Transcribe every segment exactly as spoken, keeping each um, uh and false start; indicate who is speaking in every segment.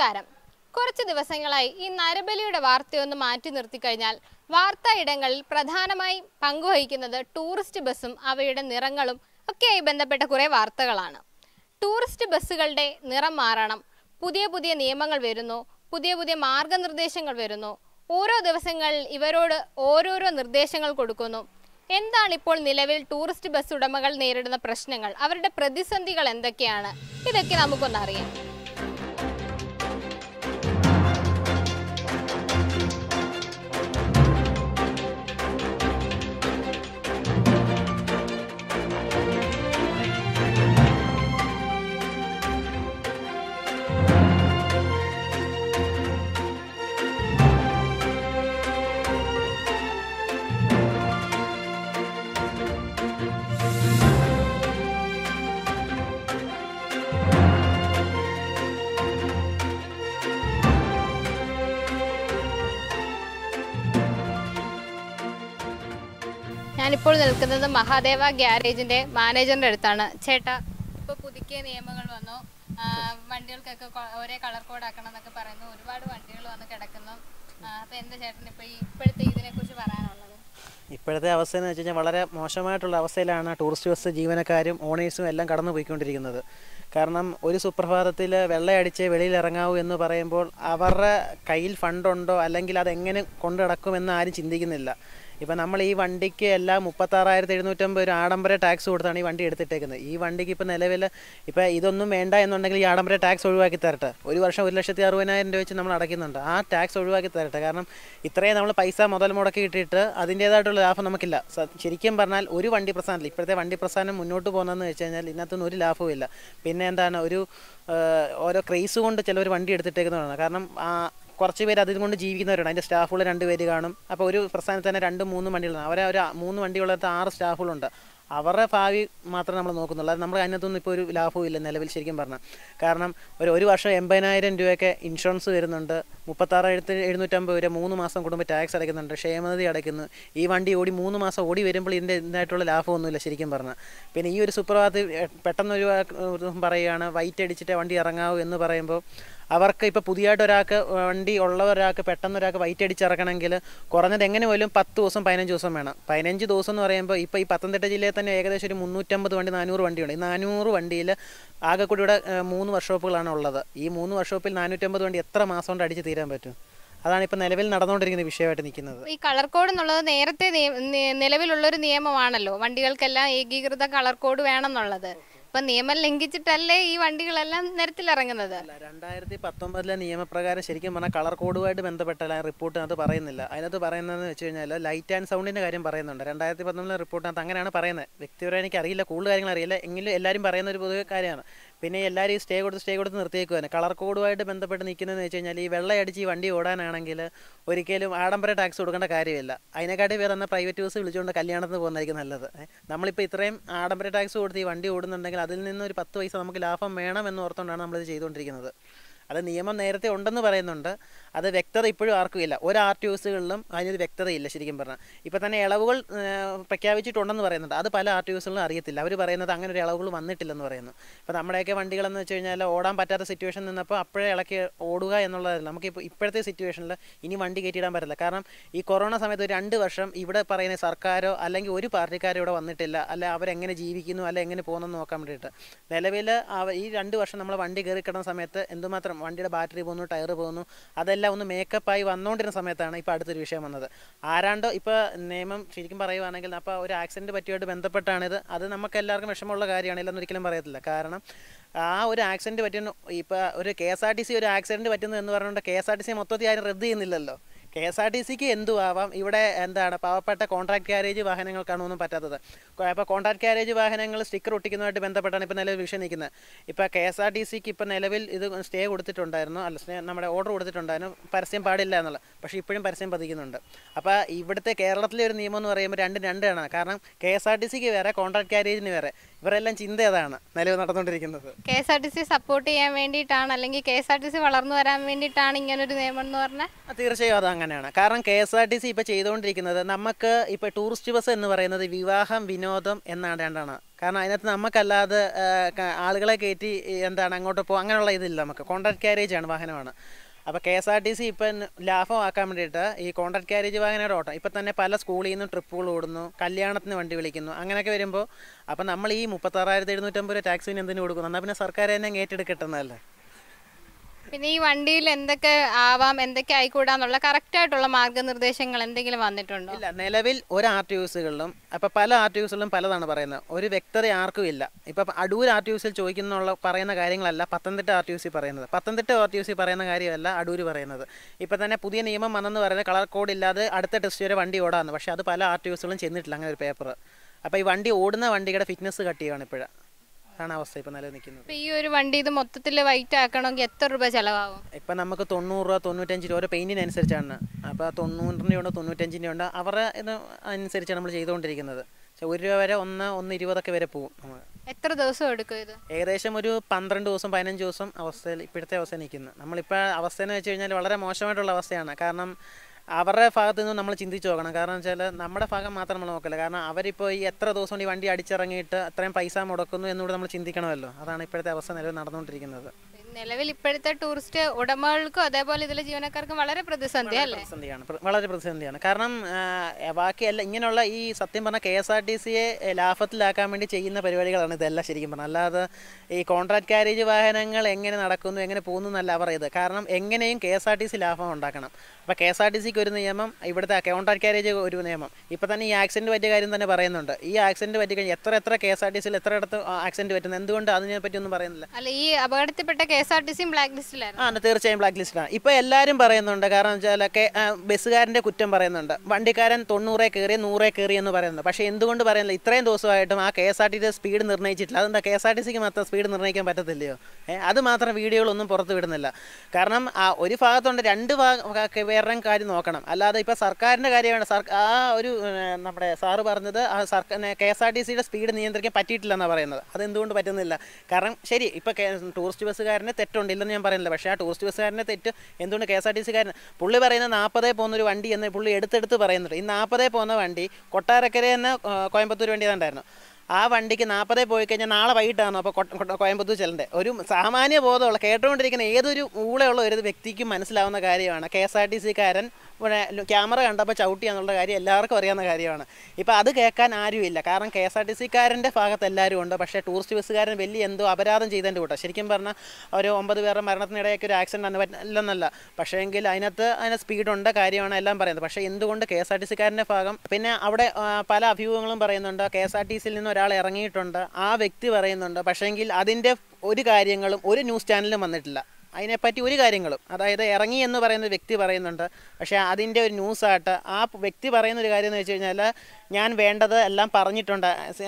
Speaker 1: നമസ്കാരം. കുറച്ച് ദിവസങ്ങളായി ഈ നരബലിയുടെ വാർത്തയൊന്ന് മാറ്റി നിർത്തിക്കഴിഞ്ഞാൽ വാർത്താ ഇടങ്ങളിൽ പ്രധാനമായി പങ്കുവഹിക്കുന്നത് ടൂറിസ്റ്റ് ബസ്സും അവയുടെ നിറങ്ങളും ഒക്കെയായി ബന്ധപ്പെട്ട കുറേ വാർത്തകളാണ്. ടൂറിസ്റ്റ് ബസ്സുകളുടെ നിറം മാറണം, പുതിയ പുതിയ നിയമങ്ങൾ വരുന്നു, പുതിയ പുതിയ മാർഗനിർദ്ദേശങ്ങൾ വരുന്നു, ഓരോ ദിവസങ്ങളിൽ ഇവരോട് ഓരോരോ നിർദ്ദേശങ്ങൾ കൊടുക്കുന്നു. എന്താണ് ഇപ്പോൾ നിലവിൽ ടൂറിസ്റ്റ് ബസ് ഉടമകൾ നേരിടുന്ന പ്രശ്നങ്ങൾ, അവരുടെ പ്രതിസന്ധികൾ എന്തൊക്കെയാണ്, ഇതൊക്കെ നമുക്കൊന്നറിയാം. ഞാനിപ്പോൾ നിൽക്കുന്നത് മഹാദേവ ഗ്യാരേജിന്റെ മാനേജറിന്റെ അടുത്താണ്. ചേട്ടാ, ഇപ്പോൾ പുതുക്കിയ നിയമങ്ങൾ വന്നു, വണ്ടികൾക്കൊക്കെ ഒരേ കളർ കോഡ് ആക്കണം എന്നൊക്കെ പറയുന്നു, ഒരുപാട് വണ്ടികൾ വന്ന് കിടക്കുന്നു. അപ്പോൾ എന്താ ചേട്ടൻ ഇപ്പോൾ ഈ ഇപ്പോഴത്തെ ഇതിനെക്കുറിച്ച് പറയാനുള്ളത്?
Speaker 2: ഇപ്പോഴത്തെ അവസ്ഥ എന്ന് വെച്ച് കഴിഞ്ഞാൽ വളരെ മോശമായിട്ടുള്ള അവസ്ഥയിലാണ് ടൂറിസ്റ്റ് ബസ് ജീവനക്കാരും ഓണേഴ്സും എല്ലാം കടന്നു പോയിക്കൊണ്ടിരിക്കുന്നത്. കാരണം ഒരു സുപ്രഭാതത്തിൽ വെള്ളയടിച്ച് വെളിയിൽ ഇറങ്ങാവൂ എന്ന് പറയുമ്പോൾ അവരുടെ കയ്യിൽ ഫണ്ടുണ്ടോ അല്ലെങ്കിൽ അതെങ്ങനെ കൊണ്ടു നടക്കുമെന്ന് ആരും ചിന്തിക്കുന്നില്ല. ഇപ്പം നമ്മൾ ഈ വണ്ടിക്ക് എല്ലാം മുപ്പത്താറായിരത്തി എഴുന്നൂറ്റമ്പത് ഒരു ആഡംബര ടാക്സ് കൊടുത്താണ് ഈ വണ്ടി എടുത്തിട്ടേക്കുന്നത്. ഈ വണ്ടിക്ക് ഇപ്പോൾ നിലവിൽ ഇപ്പോൾ ഇതൊന്നും വേണ്ട എന്നുണ്ടെങ്കിൽ ഈ ആഡംബര ടാക്സ് ഒഴിവാക്കി തരട്ടെ. ഒരു വർഷം ഒരു ലക്ഷത്തി അറുപതിനായിരം രൂപ വെച്ച് നമ്മൾ അടയ്ക്കുന്നുണ്ട്. ആ ടാക്സ് ഒഴിവാക്കി തരട്ടെ. കാരണം ഇത്രയും നമ്മൾ പൈസ മുതൽ മുടക്കി ഇട്ടിട്ട് അതിൻ്റേതായിട്ടുള്ള ലാഭം നമുക്കില്ല. ശരിക്കും പറഞ്ഞാൽ ഒരു വണ്ടി പ്രസ്ഥാനത്തിൽ ഇപ്പോഴത്തെ വണ്ടി പ്രസ്ഥാനം മുന്നോട്ട് പോകുന്നതെന്ന് വെച്ച് കഴിഞ്ഞാൽ ഇതിനകത്തൊന്നും ഒരു ലാഭവും ഇല്ല. പിന്നെ എന്താണ് ഒരു ഓരോ ക്രേസ് കൊണ്ട് ചിലവർ വണ്ടി എടുത്തിട്ടേക്കുന്നതാണ്. കാരണം കുറച്ച് പേര് അതിൽ കൊണ്ട് ജീവിക്കുന്നവരുണ്ട്. അതിൻ്റെ സ്റ്റാഫുകൾ രണ്ട് പേര് കാണും. അപ്പോൾ ഒരു പ്രസ്ഥാനത്ത് തന്നെ രണ്ട് മൂന്ന് വണ്ടികളാണ്. അവരെ ഒരു മൂന്ന് വണ്ടിയുള്ളത് ആറ് സ്റ്റാഫുകളുണ്ട്. അവരുടെ ഭാവി മാത്രമേ നമ്മൾ നോക്കുന്നുള്ളൂ. അത് നമ്മുടെ അതിനകത്തൊന്നും ഇപ്പോൾ ഒരു ലാഭവും ഇല്ല നിലവിൽ ശരിക്കും പറഞ്ഞാൽ. കാരണം ഒരു ഒരു വർഷം എൺപതിനായിരം രൂപയൊക്കെ ഇൻഷുറൻസ് വരുന്നുണ്ട്, മുപ്പത്താറായിരത്തി എഴുന്നൂറ്റമ്പത് രൂപ മൂന്ന് മാസം കൂടുമ്പോൾ ടാക്സ് അടയ്ക്കുന്നുണ്ട്, ക്ഷേമനിധി അടയ്ക്കുന്നു. ഈ വണ്ടി ഓടി മൂന്ന് മാസം ഓടി വരുമ്പോൾ ഇതിൻ്റെ ഇതിനായിട്ടുള്ള ലാഭമൊന്നുമില്ല ശരിക്കും പറഞ്ഞാൽ. പിന്നെ ഈ ഒരു സുപ്രഭാതത്തിൽ പെട്ടെന്ന് ഒരു പറയുകയാണ് വൈറ്റ് അടിച്ചിട്ട് വണ്ടി ഇറങ്ങാവൂ എന്ന് പറയുമ്പോൾ അവർക്ക് ഇപ്പോൾ പുതിയതായിട്ട് ഒരാൾക്ക് വണ്ടി ഉള്ള ഒരാൾക്ക് പെട്ടെന്ന് ഒരാൾക്ക് വൈറ്റ് അടിച്ചിറക്കണമെങ്കിൽ കുറഞ്ഞത് എങ്ങനെ പോലും പത്ത് ദിവസം പതിനഞ്ച് ദിവസം വേണം. പതിനഞ്ച് ദിവസം എന്ന് പറയുമ്പോൾ ഇപ്പോൾ ഈ പത്തനംതിട്ട ജില്ലയിൽ തന്നെ ഏകദേശം ഒരു മുന്നൂറ്റമ്പത് വണ്ടി നാനൂറ് വണ്ടിയുണ്ട്. ഈ നാനൂറ് വണ്ടിയിൽ ആകെ കൂടി ഇവിടെ മൂന്ന് വർക്ക്ഷോപ്പുകളാണ് ഉള്ളത്. ഈ മൂന്ന് വർക്ക്ഷോപ്പിൽ നാനൂറ്റമ്പത് വണ്ടി എത്ര മാസം കൊണ്ട് അടിച്ച് തീരാൻ പറ്റും? അതാണ് ഇപ്പോൾ നിലവിൽ നടന്നുകൊണ്ടിരിക്കുന്ന വിഷയമായിട്ട് നിൽക്കുന്നത്.
Speaker 1: ഈ കളർ കോഡ് എന്നുള്ളത് നേരത്തെ നിലവിലുള്ളൊരു നിയമമാണല്ലോ, വണ്ടികൾക്കെല്ലാം ഏകീകൃത കളർ കോഡ് വേണമെന്നുള്ളത്. ഇപ്പം നിയമം ലംഘിച്ചിട്ടല്ലേ ഈ വണ്ടികളെല്ലാം നിരത്തിലിറങ്ങുന്നത്?
Speaker 2: രണ്ടായിരത്തി പത്തൊമ്പതിലെ നിയമപ്രകാരം ശരിക്കും പറഞ്ഞാൽ കളർ കോഡുമായിട്ട് ബന്ധപ്പെട്ട റിപ്പോർട്ടിനകത്ത് പറയുന്നില്ല. അതിനകത്ത് പറയുന്നതെന്ന് വെച്ച് കഴിഞ്ഞാൽ ലൈറ്റ് ആൻഡ് സൗണ്ടിൻ്റെ കാര്യം പറയുന്നുണ്ട്. രണ്ടായിരത്തി പത്തൊമ്പതിലെ റിപ്പോർട്ടിനകത്ത് അങ്ങനെയാണ് പറയുന്നത്. വ്യക്തിപരമായി എനിക്ക് അറിയില്ല, കൂടുതൽ കാര്യങ്ങൾ അറിയില്ല, എങ്കിലും എല്ലാവരും പറയുന്ന ഒരു പൊതുവെ കാര്യമാണ്. പിന്നെ എല്ലാവരും ഈ സ്റ്റേ കൊടുത്ത് സ്റ്റേ കൊടുത്ത് നിർത്തിയേക്കുവാണ്. കളർ കോഡുമായിട്ട് ബന്ധപ്പെട്ട് നിൽക്കുന്നതെന്ന് വെച്ച് കഴിഞ്ഞാൽ ഈ വെള്ളയടിച്ച് ഈ വണ്ടി ഓടാനാണെങ്കിൽ ഒരിക്കലും ആഡംബര ടാക്സ് കൊടുക്കേണ്ട കാര്യമില്ല. അതിനെക്കാട്ടി പേര് എന്നാൽ പ്രൈവറ്റ് ബസ് വിളിച്ചുകൊണ്ട് കല്യാണത്തിന് പോകുന്നതായിരിക്കും നല്ലത്. നമ്മളിപ്പോൾ ഇത്രയും ആഡംബര ടാക്സ് കൊടുത്ത് ഈ വണ്ടി ഓടുന്നുണ്ടെങ്കിൽ അതിൽ നിന്ന് ഒരു പത്ത് പൈസ നമുക്ക് ലാഭം വേണം എന്ന് ഓർത്തുകൊണ്ടാണ് നമ്മളിത് ചെയ്തുകൊണ്ടിരിക്കുന്നത്. അത് നിയമം നേരത്തെ ഉണ്ടെന്ന് പറയുന്നുണ്ട്, അത് വ്യക്തത ഇപ്പോഴും ആർക്കും ഇല്ല. ഒരു ആർ ടി ഒസുകളിലും അതിനൊരു വ്യക്തതയില്ല ശരിക്കും പറഞ്ഞാൽ. ഇപ്പോൾ തന്നെ ഇളവുകൾ പ്രഖ്യാപിച്ചിട്ടുണ്ടെന്ന് പറയുന്നുണ്ട്, അത് പല ആർ ടി ഒസുകളിലും അറിയത്തില്ല. അവർ പറയുന്നത് അങ്ങനെ ഒരു ഇളവുകൾ വന്നിട്ടില്ലെന്ന് പറയുന്നു. ഇപ്പോൾ നമ്മുടെയൊക്കെ വണ്ടികളെന്ന് വെച്ച് കഴിഞ്ഞാൽ ഓടാൻ പറ്റാത്ത സിറ്റുവേഷൻ നിന്നപ്പോൾ അപ്പോഴേ ഇളക്കി ഓടുക എന്നുള്ളതല്ല. നമുക്കിപ്പോൾ ഇപ്പോഴത്തെ സിറ്റുവേഷനിൽ ഇനി വണ്ടി കയറ്റിയിടാൻ പറ്റില്ല. കാരണം ഈ കൊറോണ സമയത്ത് ഒരു രണ്ട് വർഷം ഇവിടെ പറയുന്ന സർക്കാരോ അല്ലെങ്കിൽ ഒരു പാർട്ടിക്കാരോ ഇവിടെ വന്നിട്ടില്ല, അല്ല അവരെങ്ങനെ ജീവിക്കുന്നു അല്ല എങ്ങനെ പോകുന്നെന്ന് നോക്കാൻ വേണ്ടിയിട്ട്. നിലവിൽ ഈ രണ്ട് വർഷം നമ്മൾ വണ്ടി കയറി കിടന്ന സമയത്ത് എന്തുമാത്രം വണ്ടിയുടെ ബാറ്ററി പോകുന്നു, ടയർ പോകുന്നു, അതെല്ലാം ഒന്ന് മേക്കപ്പായി വന്നുകൊണ്ടിരുന്ന സമയത്താണ് ഇപ്പോൾ അടുത്തൊരു വിഷയം വന്നത്. ആരാണ്ടോ ഇപ്പോൾ നിയമം ശരിക്കും പറയുവാണെങ്കിൽ അപ്പോൾ ഒരു ആക്സിഡൻറ്റ് പറ്റിയായിട്ട് ബന്ധപ്പെട്ടാണിത്. അത് നമുക്ക് എല്ലാവർക്കും വിഷമമുള്ള കാര്യമാണ്, ഇല്ലെന്ന് ഒരിക്കലും പറയത്തില്ല. കാരണം ആ ഒരു ആക്സിഡൻറ്റ് പറ്റുന്ന ഇപ്പോൾ ഒരു K S R T C ഒരു ആക്സിഡൻറ്റ് പറ്റുന്നു എന്ന് പറഞ്ഞുകൊണ്ട് K S R T C മൊത്തത്തിൽ ആരും റദ്ദ് ചെയ്യുന്നില്ലല്ലോ. കെ എസ് ആർ ടി സിക്ക് എന്തു ആവാം, ഇവിടെ എന്താണ് പാവപ്പെട്ട കോൺട്രാക്ട് കാരേജ് വാഹനങ്ങൾക്കാണ് ഒന്നും പറ്റാത്തത്. അപ്പോൾ കോൺട്രാക്ട് കാരേജ് വാഹനങ്ങൾ സ്റ്റിക്കർ ഒട്ടിക്കുന്നതായിട്ട് ബന്ധപ്പെട്ടാണ് ഇപ്പോൾ നിലവിൽ വിഷയം നിൽക്കുന്നത്. ഇപ്പോൾ കെ എസ് ആർ ടി സിക്ക് ഇപ്പോൾ നിലവിൽ ഇത് സ്റ്റേ കൊടുത്തിട്ടുണ്ടായിരുന്നു, അല്ല സ്റ്റേ നമ്മുടെ ഓർഡർ കൊടുത്തിട്ടുണ്ടായിരുന്നു, പരസ്യം പാടില്ല എന്നുള്ളത്. പക്ഷേ ഇപ്പോഴും പരസ്യം പതിക്കുന്നുണ്ട്. അപ്പോൾ ഇവിടുത്തെ കേരളത്തിലെ ഒരു നിയമം എന്ന് പറയുമ്പോൾ രണ്ടും രണ്ടാണ്. കാരണം കെ എസ് ആർ ടി സിക്ക് വേറെ, കോൺട്രാക്ട് കാരേജിന് വേറെ. ഇവരെല്ലാം ചിന്ത അതാണ് നിലവിൽ നടന്നുകൊണ്ടിരിക്കുന്നത്.
Speaker 1: K S R T C support ചെയ്യാൻ വേണ്ടിയിട്ടാണ്, അല്ലെങ്കിൽ K S R T C വളർന്നു വരാൻ വേണ്ടിയിട്ടാണ് ഇങ്ങനൊരു നിയമം എന്ന് പറഞ്ഞാൽ?
Speaker 2: തീർച്ചയായും അത് അങ്ങനെയാണ്. കാരണം K S R T C ഇപ്പോൾ ചെയ്തുകൊണ്ടിരിക്കുന്നത് നമുക്ക് ഇപ്പോൾ ടൂറിസ്റ്റ് ബസ് എന്ന് പറയുന്നത് വിവാഹം വിനോദം എന്നാണ് രണ്ടാണ്. കാരണം അതിനകത്ത് നമുക്കല്ലാതെ ആളുകളെ കയറ്റി എന്താണ് അങ്ങോട്ട് പോകും അങ്ങനെയുള്ള ഇതില്ല. നമുക്ക് കോൺട്രാക്ട് ക്യാരേജ് ആണ്, വാഹനമാണ്. അപ്പോൾ K S R T C ഇപ്പം ലാഭമാക്കാൻ വേണ്ടിയിട്ട് ഈ കോൺട്രാക്ട് ക്യാരേജ് വാഹനയുടെ ഓട്ടം ഇപ്പം തന്നെ പല സ്കൂളിൽ നിന്നും ട്രിപ്പുകൾ ഓടുന്നു, കല്യാണത്തിന് വണ്ടി വിളിക്കുന്നു, അങ്ങനെയൊക്കെ വരുമ്പോൾ അപ്പം നമ്മൾ ഈ മുപ്പത്താറായിരത്തി എഴുന്നൂറ്റമ്പത് രൂപ ടാക്സിന് എന്തിനു കൊടുക്കുന്നു? എന്നാൽ പിന്നെ സർക്കാർ തന്നെ ഏറ്റെടുക്കട്ടെന്നല്ലേ.
Speaker 1: പിന്നെ ഈ വണ്ടിയിൽ എന്തൊക്കെ ആവാം, എന്തൊക്കെ ആയിക്കൂടാന്നുള്ള കറക്റ്റായിട്ടുള്ള മാർഗ്ഗനിർദ്ദേശങ്ങൾ എന്തെങ്കിലും വന്നിട്ടുണ്ടോ?
Speaker 2: ഇല്ല, നിലവിൽ ഒരു ആർ ടി യൂസുകളിലും അപ്പോൾ പല ആർ ടി യൂസുകളിലും പലതാണ് പറയുന്നത്. ഒരു വ്യക്തത ആർക്കും ഇല്ല. ഇപ്പം അടൂർ ആർ ടി യൂസിൽ ചോദിക്കുന്നുള്ള പറയുന്ന കാര്യങ്ങളല്ല പത്തനംതിട്ട ആർ ടി യൂസിൽ പറയുന്നത്. പത്തനംതിട്ട ആർ ടി യൂസിൽ പറയുന്ന കാര്യമല്ല അടൂർ പറയുന്നത്. ഇപ്പം തന്നെ പുതിയ നിയമം വന്നെന്ന് പറയുന്നത് കളർ കോഡ് ഇല്ലാതെ അടുത്ത ടെസ്റ്റ് വരെ വണ്ടി ഓടാമെന്ന്. പക്ഷേ അത് പല ആർ ടി യൂസുകളും ചെന്നിട്ടില്ല അങ്ങനെ ഒരു പേപ്പർ. അപ്പോൾ ഈ വണ്ടി ഓടുന്ന വണ്ടിയുടെ ഫിറ്റ്നസ് കട്ട് ചെയ്യുകയാണ് ഇപ്പോഴാണ്. ആണ് അവസ്ഥ ഇപ്പോൾ നിലനിൽക്കുന്നത്.
Speaker 1: ഈ ഒരു വണ്ടി ഇത് മൊത്തത്തിൽ വൈറ്റ് ആക്കണമെങ്കിൽ എത്ര രൂപ ചിലവാകും?
Speaker 2: ഇപ്പം നമുക്ക് തൊണ്ണൂറ് രൂപ തൊണ്ണൂറ്റഞ്ച് രൂപ ഓരോ പെയിൻറ്റിനനുസരിച്ചാണ്. അപ്പോൾ തൊണ്ണൂറിൻ്റെ ഉണ്ട് തൊണ്ണൂറ്റഞ്ചിൻ്റെ ഉണ്ട്. അവരുടെ ഇത് അനുസരിച്ചാണ് നമ്മൾ ചെയ്തുകൊണ്ടിരിക്കുന്നത്. പക്ഷേ ഒരു രൂപ വരെ ഒന്ന് ഒന്ന് ഇരുപതൊക്കെ വരെ പോകും.
Speaker 1: എത്ര ദിവസം എടുക്കും ഇത്?
Speaker 2: ഏകദേശം ഒരു പന്ത്രണ്ട് ദിവസം പതിനഞ്ച് ദിവസം അവസ്ഥയിൽ ഇപ്പോഴത്തെ അവസ്ഥ നിൽക്കുന്നത്. നമ്മളിപ്പോൾ അവസ്ഥയെന്ന് വെച്ച് കഴിഞ്ഞാൽ വളരെ മോശമായിട്ടുള്ള അവസ്ഥയാണ്. കാരണം അവരുടെ ഭാഗത്ത് നിന്ന് നമ്മൾ ചിന്തിച്ച് നോക്കണം. കാരണം വെച്ചാൽ നമ്മുടെ ഭാഗം മാത്രം നമ്മൾ നോക്കില്ല. കാരണം അവരിപ്പോൾ ഈ എത്ര ദിവസം കൊണ്ട് ഈ വണ്ടി അടിച്ചിറങ്ങിയിട്ട് അത്രയും പൈസ മുടക്കുന്നു എന്നുകൂടെ നമ്മൾ ചിന്തിക്കണമല്ലോ. അതാണ് ഇപ്പോഴത്തെ അവസ്ഥ നിലവിൽ നടന്നുകൊണ്ടിരിക്കുന്നത്.
Speaker 1: നിലവിൽ ഇപ്പോഴത്തെ ടൂറിസ്റ്റ് ഉടമകൾക്കും അതേപോലെ ഇതിലെ ജീവനക്കാർക്കും വളരെ പ്രതിസന്ധി അല്ലേ?
Speaker 2: പ്രതിസന്ധിയാണ്, വളരെ പ്രതിസന്ധിയാണ്. കാരണം ബാക്കിയല്ല ഇങ്ങനെയുള്ള ഈ സത്യം പറഞ്ഞാൽ കെ എസ് ആർ ടി സിയെ ലാഭത്തിലാക്കാൻ വേണ്ടി ചെയ്യുന്ന പരിപാടികളാണ് ഇതെല്ലാം ശരിക്കും പറഞ്ഞാൽ. അല്ലാതെ ഈ കോൺട്രാക്ട് ക്യാരേജ് വാഹനങ്ങൾ എങ്ങനെ നടക്കുന്നു എങ്ങനെ പോകുന്നു എന്നല്ല പറയുന്നത്. കാരണം എങ്ങനെയും K S R T C ലാഭം ഉണ്ടാക്കണം. അപ്പോൾ കെ എസ് ആർ ടി സിക്ക് ഒരു നിയമം, ഇവിടുത്തെ കോൺട്രാക്ട് ക്യാരേജ് ഒരു നിയമം. ഇപ്പോൾ തന്നെ ഈ ആക്സിഡൻറ്റ് പറ്റിയ കാര്യം തന്നെ പറയുന്നുണ്ട്. ഈ ആക്സിഡൻറ്റ് പറ്റി കഴിഞ്ഞാൽ എത്ര എത്ര കെ എസ് ആർ ടി സിയിൽ എത്ര ഇടത്ത് ആക്സിഡൻറ്റ് പറ്റുന്നത്, എന്തുകൊണ്ട് അതിനെപ്പറ്റി ഒന്നും പറയുന്നില്ല.
Speaker 1: അല്ല, ഈ അപകടത്തിൽപ്പെട്ട കെ എസ് ആർ ടി സിയും ബ്ലാക്ക് ലിസ്റ്റിലായിരുന്നു.
Speaker 2: ആണ്, തീർച്ചയായും ബ്ലാക്ക് ലിസ്റ്റിലാണ്. ഇപ്പോൾ എല്ലാവരും പറയുന്നുണ്ട്. കാരണം വെച്ചാൽ ബസ്സുകാരൻ്റെ കുറ്റം പറയുന്നുണ്ട്. വണ്ടിക്കാരൻ തൊണ്ണൂറേ കയറി നൂറേ കയറി എന്ന് പറയുന്നത്. പക്ഷേ എന്തുകൊണ്ട് പറയുന്നില്ല? ഇത്രയും ദിവസമായിട്ടും ആ K S R T C speed നിർണ്ണയിച്ചിട്ടില്ല. അതെന്താ കെ എസ് ആർ ടി സിക്ക് മാത്രം സ്പീഡ് നിർണ്ണയിക്കാൻ പറ്റത്തില്ലയോ? അത് മാത്രം വീഡിയോകളൊന്നും പുറത്ത് വിടുന്നില്ല. കാരണം ആ ഒരു ഭാഗത്തുണ്ട്, രണ്ട് ഭാഗം വേറെ കാര്യം നോക്കണം. അല്ലാതെ ഇപ്പോൾ സർക്കാരിൻ്റെ കാര്യമാണ്. സർക്കാർ ആ ഒരു നമ്മുടെ സാറ് പറഞ്ഞത് ആ സർക്കാർ കെ എസ് ആർ ടി സിയുടെ സ്പീഡ് നിയന്ത്രിക്കാൻ പറ്റിയിട്ടില്ലെന്നാണ് പറയുന്നത്. അതെന്തുകൊണ്ട് പറ്റുന്നില്ല? കാരണം ശരി, ഇപ്പോൾ ടൂറിസ്റ്റ് ബസ്സുകാരന് തെറ്റുണ്ട്, ഇല്ലെന്ന് ഞാൻ പറയുന്നില്ല. പക്ഷേ ആ ടൂറിസ്റ്റ് ബസ്സുകാരൻ്റെ തെറ്റ് എന്തുകൊണ്ട് കെ എസ് ആർ ടി സിക്കാരൻ പുള്ളി പറയുന്നത് നാൽപ്പതേ പോകുന്നൊരു വണ്ടി എന്ന് പുള്ളി എടുത്തെടുത്ത് പറയുന്നുണ്ട്. ഈ നാൽപ്പതേ പോകുന്ന വണ്ടി കൊട്ടാരക്കര തന്നെ കോയമ്പത്തൂർ വണ്ടി ഏതാണ്ടായിരുന്നു. ആ വണ്ടിക്ക് നാൽപ്പതേ പോയി കഴിഞ്ഞാൽ നാളെ വൈകിട്ടാണ് അപ്പോൾ കോയമ്പത്തൂർ ചെല്ലണ്ടേ. ഒരു സാമാന്യ ബോധമുള്ള കേട്ടുകൊണ്ടിരിക്കുന്ന ഏതൊരു ഊളയുള്ള ഒരു വ്യക്തിക്കും മനസ്സിലാവുന്ന കാര്യമാണ് കെ എസ് ആർ ടി സിക്കാരൻ ക്യാമറ കണ്ടപ്പോൾ ചവിട്ടി എന്നുള്ള കാര്യം എല്ലാവർക്കും അറിയാവുന്ന കാര്യമാണ്. ഇപ്പോൾ അത് കേൾക്കാൻ ആരുമില്ല. കാരണം കെ എസ് ആർ ടി സിക്കാരൻ്റെ ഭാഗത്ത് എല്ലാവരും ഉണ്ട്. പക്ഷേ ടൂറിസ്റ്റ് ബസ്സുകാരൻ വലിയ എന്തോ അപരാധം ചെയ്തതിൻ്റെ കൂട്ടം. ശരിക്കും പറഞ്ഞാൽ ഒരു ഒമ്പത് പേരുടെ മരണത്തിനിടയ്ക്ക് ഒരു ആക്സിഡൻ്റ് ആണ് പറ്റില്ലെന്നല്ല. പക്ഷേ എങ്കിൽ അതിനകത്ത് അതിന് സ്പീഡുണ്ട് കാര്യമാണ് എല്ലാം പറയുന്നത്. പക്ഷേ എന്തുകൊണ്ട് കെ എസ് ആർ ടി സിക്കാരൻ്റെ ഭാഗം? പിന്നെ അവിടെ പല അഭിമുഖങ്ങളും പറയുന്നുണ്ട്. കെ എസ് ആർ ടി സിയിൽ നിന്ന് ഒരാൾ ഇറങ്ങിയിട്ടുണ്ട്, ആ വ്യക്തി പറയുന്നുണ്ട്. പക്ഷേ എങ്കിൽ അതിൻ്റെ ഒരു കാര്യങ്ങളും ഒരു ന്യൂസ് ചാനലിലും വന്നിട്ടില്ല. അതിനെപ്പറ്റി ഒരു കാര്യങ്ങളും, അതായത് ഇറങ്ങി എന്ന് പറയുന്ന വ്യക്തി പറയുന്നുണ്ട്. പക്ഷേ അതിൻ്റെ ഒരു ന്യൂസായിട്ട് ആ വ്യക്തി പറയുന്ന ഒരു കാര്യം എന്ന് വെച്ച് കഴിഞ്ഞാൽ ഞാൻ വേണ്ടത് എല്ലാം പറഞ്ഞിട്ടുണ്ട്,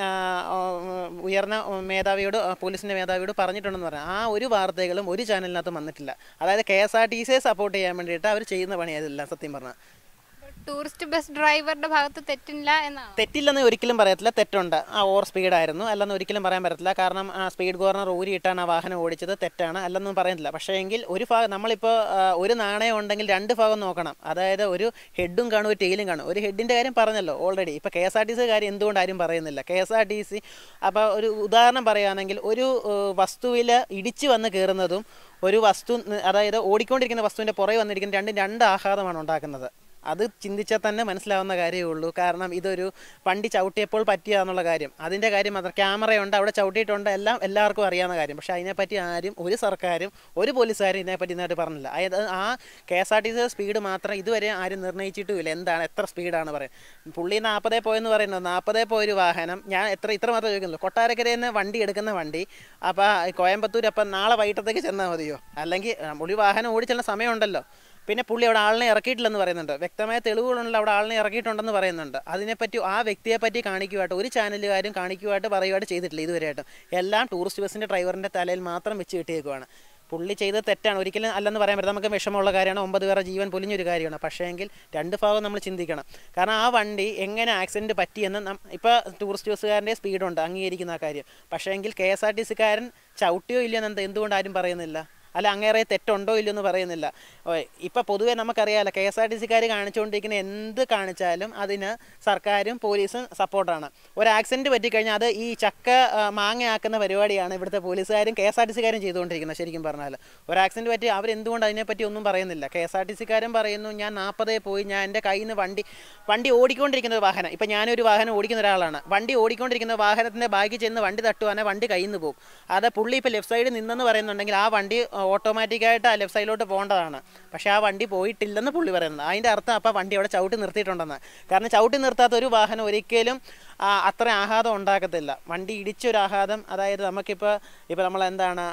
Speaker 2: ഉയർന്ന മേധാവിയോട് പോലീസിൻ്റെ മേധാവിയോട് പറഞ്ഞിട്ടുണ്ടെന്ന് പറയാം. ആ ഒരു വാർത്തകളും ഒരു ചാനലിനകത്ത് വന്നിട്ടില്ല. അതായത് കെ എസ് ആർ ടി സിയെ സപ്പോർട്ട് ചെയ്യാൻ വേണ്ടിയിട്ട് അവർ ചെയ്യുന്ന പണിയതല്ല സത്യം പറഞ്ഞാൽ.
Speaker 1: ടൂറിസ്റ്റ് ബസ് ഡ്രൈവറുടെ ഭാഗത്ത് തെറ്റില്ല എന്നാണ്? തെറ്റില്ലെന്ന്
Speaker 2: ഒരിക്കലും പറയത്തില്ല, തെറ്റുണ്ട്. ആ ഓവർ സ്പീഡായിരുന്നു അല്ലെന്ന് ഒരിക്കലും പറയാൻ പറ്റത്തില്ല. കാരണം ആ സ്പീഡ് ഗവർണർ ഊരിയിട്ടാണ് ആ വാഹനം ഓടിച്ചത്, തെറ്റാണ് അല്ലെന്നും പറയുന്നില്ല. പക്ഷേ എങ്കിൽ ഒരു ഭാഗം നമ്മളിപ്പോൾ ഒരു നാണയം ഉണ്ടെങ്കിൽ രണ്ട് ഭാഗം നോക്കണം. അതായത് ഒരു ഹെഡും കാണും ഒരു ടെയിലും കാണും. ഒരു ഹെഡിൻ്റെ കാര്യം പറഞ്ഞല്ലോ ഓൾറെഡി. ഇപ്പോൾ K S R T C കാര്യം എന്തുകൊണ്ട് ആരും പറയുന്നില്ല? K S R T C അപ്പോൾ ഒരു ഉദാഹരണം പറയുകയാണെങ്കിൽ ഒരു വസ്തുവിൽ ഇടിച്ചു വന്ന് കയറുന്നതും ഒരു വസ്തു, അതായത് ഓടിക്കൊണ്ടിരിക്കുന്ന വസ്തുവിൻ്റെ പുറകെ വന്നിരിക്കുന്ന രണ്ടും രണ്ട് ആഘാതമാണ് ഉണ്ടാക്കുന്നത്. അത് ചിന്തിച്ചാൽ തന്നെ മനസ്സിലാവുന്ന കാര്യമേ ഉള്ളൂ. കാരണം ഇതൊരു വണ്ടി ചവിട്ടിയപ്പോൾ പറ്റിയാന്നുള്ള കാര്യം, അതിൻ്റെ കാര്യം മാത്രം. ക്യാമറയുണ്ട്, അവിടെ ചവിട്ടിയിട്ടുണ്ട്, എല്ലാം എല്ലാവർക്കും അറിയാവുന്ന കാര്യം. പക്ഷേ അതിനെപ്പറ്റി ആരും ഒരു സർക്കാരും ഒരു പോലീസുകാരും ഇതിനെപ്പറ്റി ഇന്നായിട്ട് പറഞ്ഞില്ല. അതായത് ആ K S R T C speed മാത്രം ഇതുവരെ ആരും നിർണ്ണയിച്ചിട്ടുമില്ല. എന്താണ് എത്ര സ്പീഡാണ് പറയുന്നത്? പുള്ളി നാൽപ്പതേ പോയെന്ന് പറയുന്നത്, നാൽപ്പതേ പോയൊരു വാഹനം ഞാൻ എത്ര ഇത്ര മാത്രമേ ചോദിക്കുന്നുള്ളൂ. കൊട്ടാരക്കരയിൽ നിന്ന് വണ്ടി എടുക്കുന്ന വണ്ടി അപ്പോൾ കോയമ്പത്തൂർ അപ്പം നാളെ വൈകിട്ടത്തേക്ക് ചെന്നാൽ മതിയോ? അല്ലെങ്കിൽ പുള്ളി വാഹനം ഓടിച്ചെല്ലുന്ന സമയമുണ്ടല്ലോ. പിന്നെ പുള്ളി അവിടെ ആളിനെ ഇറക്കിയിട്ടില്ലെന്ന് പറയുന്നുണ്ട്. വ്യക്തമായ തെളിവുകളുണ്ടല്ലോ അവിടെ ആളിനെ ഇറക്കിയിട്ടുണ്ടെന്ന് പറയുന്നുണ്ട്. അതിനെപ്പറ്റി ആ വ്യക്തിയെ പറ്റി കാണിക്കുവായിട്ട് ഒരു ചാനലുകാരും കാണിക്കുവായിട്ട് പറയുവായിട്ട് ചെയ്തിട്ടില്ല ഇതുവരെയായിട്ടും. എല്ലാം ടൂറിസ്റ്റ് ബസ്സിൻ്റെ ഡ്രൈവറിൻ്റെ തലയിൽ മാത്രം വെച്ച് കിട്ടിയേക്കുവാണ്. പുള്ളി ചെയ്തത് തെറ്റാണ്, ഒരിക്കലും അല്ലെന്ന് പറയാൻ പറ്റില്ല. നമുക്ക് വിഷമമുള്ള കാര്യമാണ്, ഒമ്പത് പേരുടെ ജീവൻ പൊലിഞ്ഞൊരു കാര്യമാണ്. പക്ഷേ എങ്കിൽ രണ്ട് ഭാഗം നമ്മൾ ചിന്തിക്കണം. കാരണം ആ വണ്ടി എങ്ങനെ ആക്സിഡൻറ്റ് പറ്റിയെന്ന് ഇപ്പോൾ ടൂറിസ്റ്റ് ബസ്സുകാരൻ്റെ സ്പീഡുണ്ട്, അംഗീകരിക്കുന്ന ആ കാര്യം. പക്ഷേ എങ്കിൽ കെ എസ് ആർ ടി സിക്കാരൻ ചവിട്ടിയോ ഇല്ലയെന്ന് എന്തുകൊണ്ട് ആരും പറയുന്നില്ല? അല്ല അങ്ങേറെ തെറ്റുണ്ടോ ഇല്ലയോ എന്ന് പറയുന്നില്ല. ഇപ്പം പൊതുവേ നമുക്കറിയാമല്ലോ, കെ എസ് ആർ ടി സിക്കാർ കാണിച്ചുകൊണ്ടിരിക്കുന്ന എന്ത് കാണിച്ചാലും അതിന് സർക്കാരും പോലീസും സപ്പോർട്ടാണ്. ഒരു ആക്സിഡൻറ്റ് പറ്റിക്കഴിഞ്ഞാൽ അത് ഈ ചക്ക മാങ്ങയാക്കുന്ന പരിപാടിയാണ് ഇവിടുത്തെ പോലീസുകാരും കെ എസ് ആർ ടി സിക്കാരും ചെയ്തുകൊണ്ടിരിക്കുന്നത്. ശരിക്കും പറഞ്ഞാൽ ഒരു ആക്സിഡൻറ്റ് പറ്റി അവരെന്തുകൊണ്ട് അതിനെപ്പറ്റി ഒന്നും പറയുന്നില്ല. കെ എസ് ആർ ടി സിക്കാരും പറയുന്നു ഞാൻ നാൽപ്പതേ പോയി, ഞാൻ എൻ്റെ കയ്യിൽ നിന്ന് വണ്ടി വണ്ടി ഓടിക്കൊണ്ടിരിക്കുന്ന ഒരു വാഹനം, ഇപ്പം ഞാനൊരു വാഹനം ഓടിക്കുന്ന ഒരാളാണ്, വണ്ടി ഓടിക്കൊണ്ടിരിക്കുന്ന വാഹനത്തിൻ്റെ ബാക്കി ചെന്ന് വണ്ടി തട്ടുവാണെങ്കിൽ വണ്ടി കയ്യിൽ നിന്ന് പോകും. അത് പുള്ളി ഇപ്പോൾ ലെഫ്റ്റ് സൈഡിൽ നിന്നെന്ന് പറയുന്നുണ്ടെങ്കിൽ ആ വണ്ടി ഓട്ടോമാറ്റിക്കായിട്ട് ആ ലെഫ്റ്റ് സൈഡിലോട്ട് പോകേണ്ടതാണ്. പക്ഷേ ആ വണ്ടി പോയിട്ടില്ലെന്ന് പുള്ളി പറയുന്നത്. അതിൻ്റെ അർത്ഥം അപ്പോൾ വണ്ടി അവിടെ ചവിട്ടി നിർത്തിയിട്ടുണ്ടെന്ന്. കാരണം ചവിട്ടി നിർത്താത്ത ഒരു വാഹനം ഒരിക്കലും അത്ര ആഘാതം ഉണ്ടാക്കത്തില്ല. വണ്ടി ഇടിച്ചൊരു ആഘാതം, അതായത് നമുക്കിപ്പോൾ ഇപ്പോൾ നമ്മൾ എന്താണ്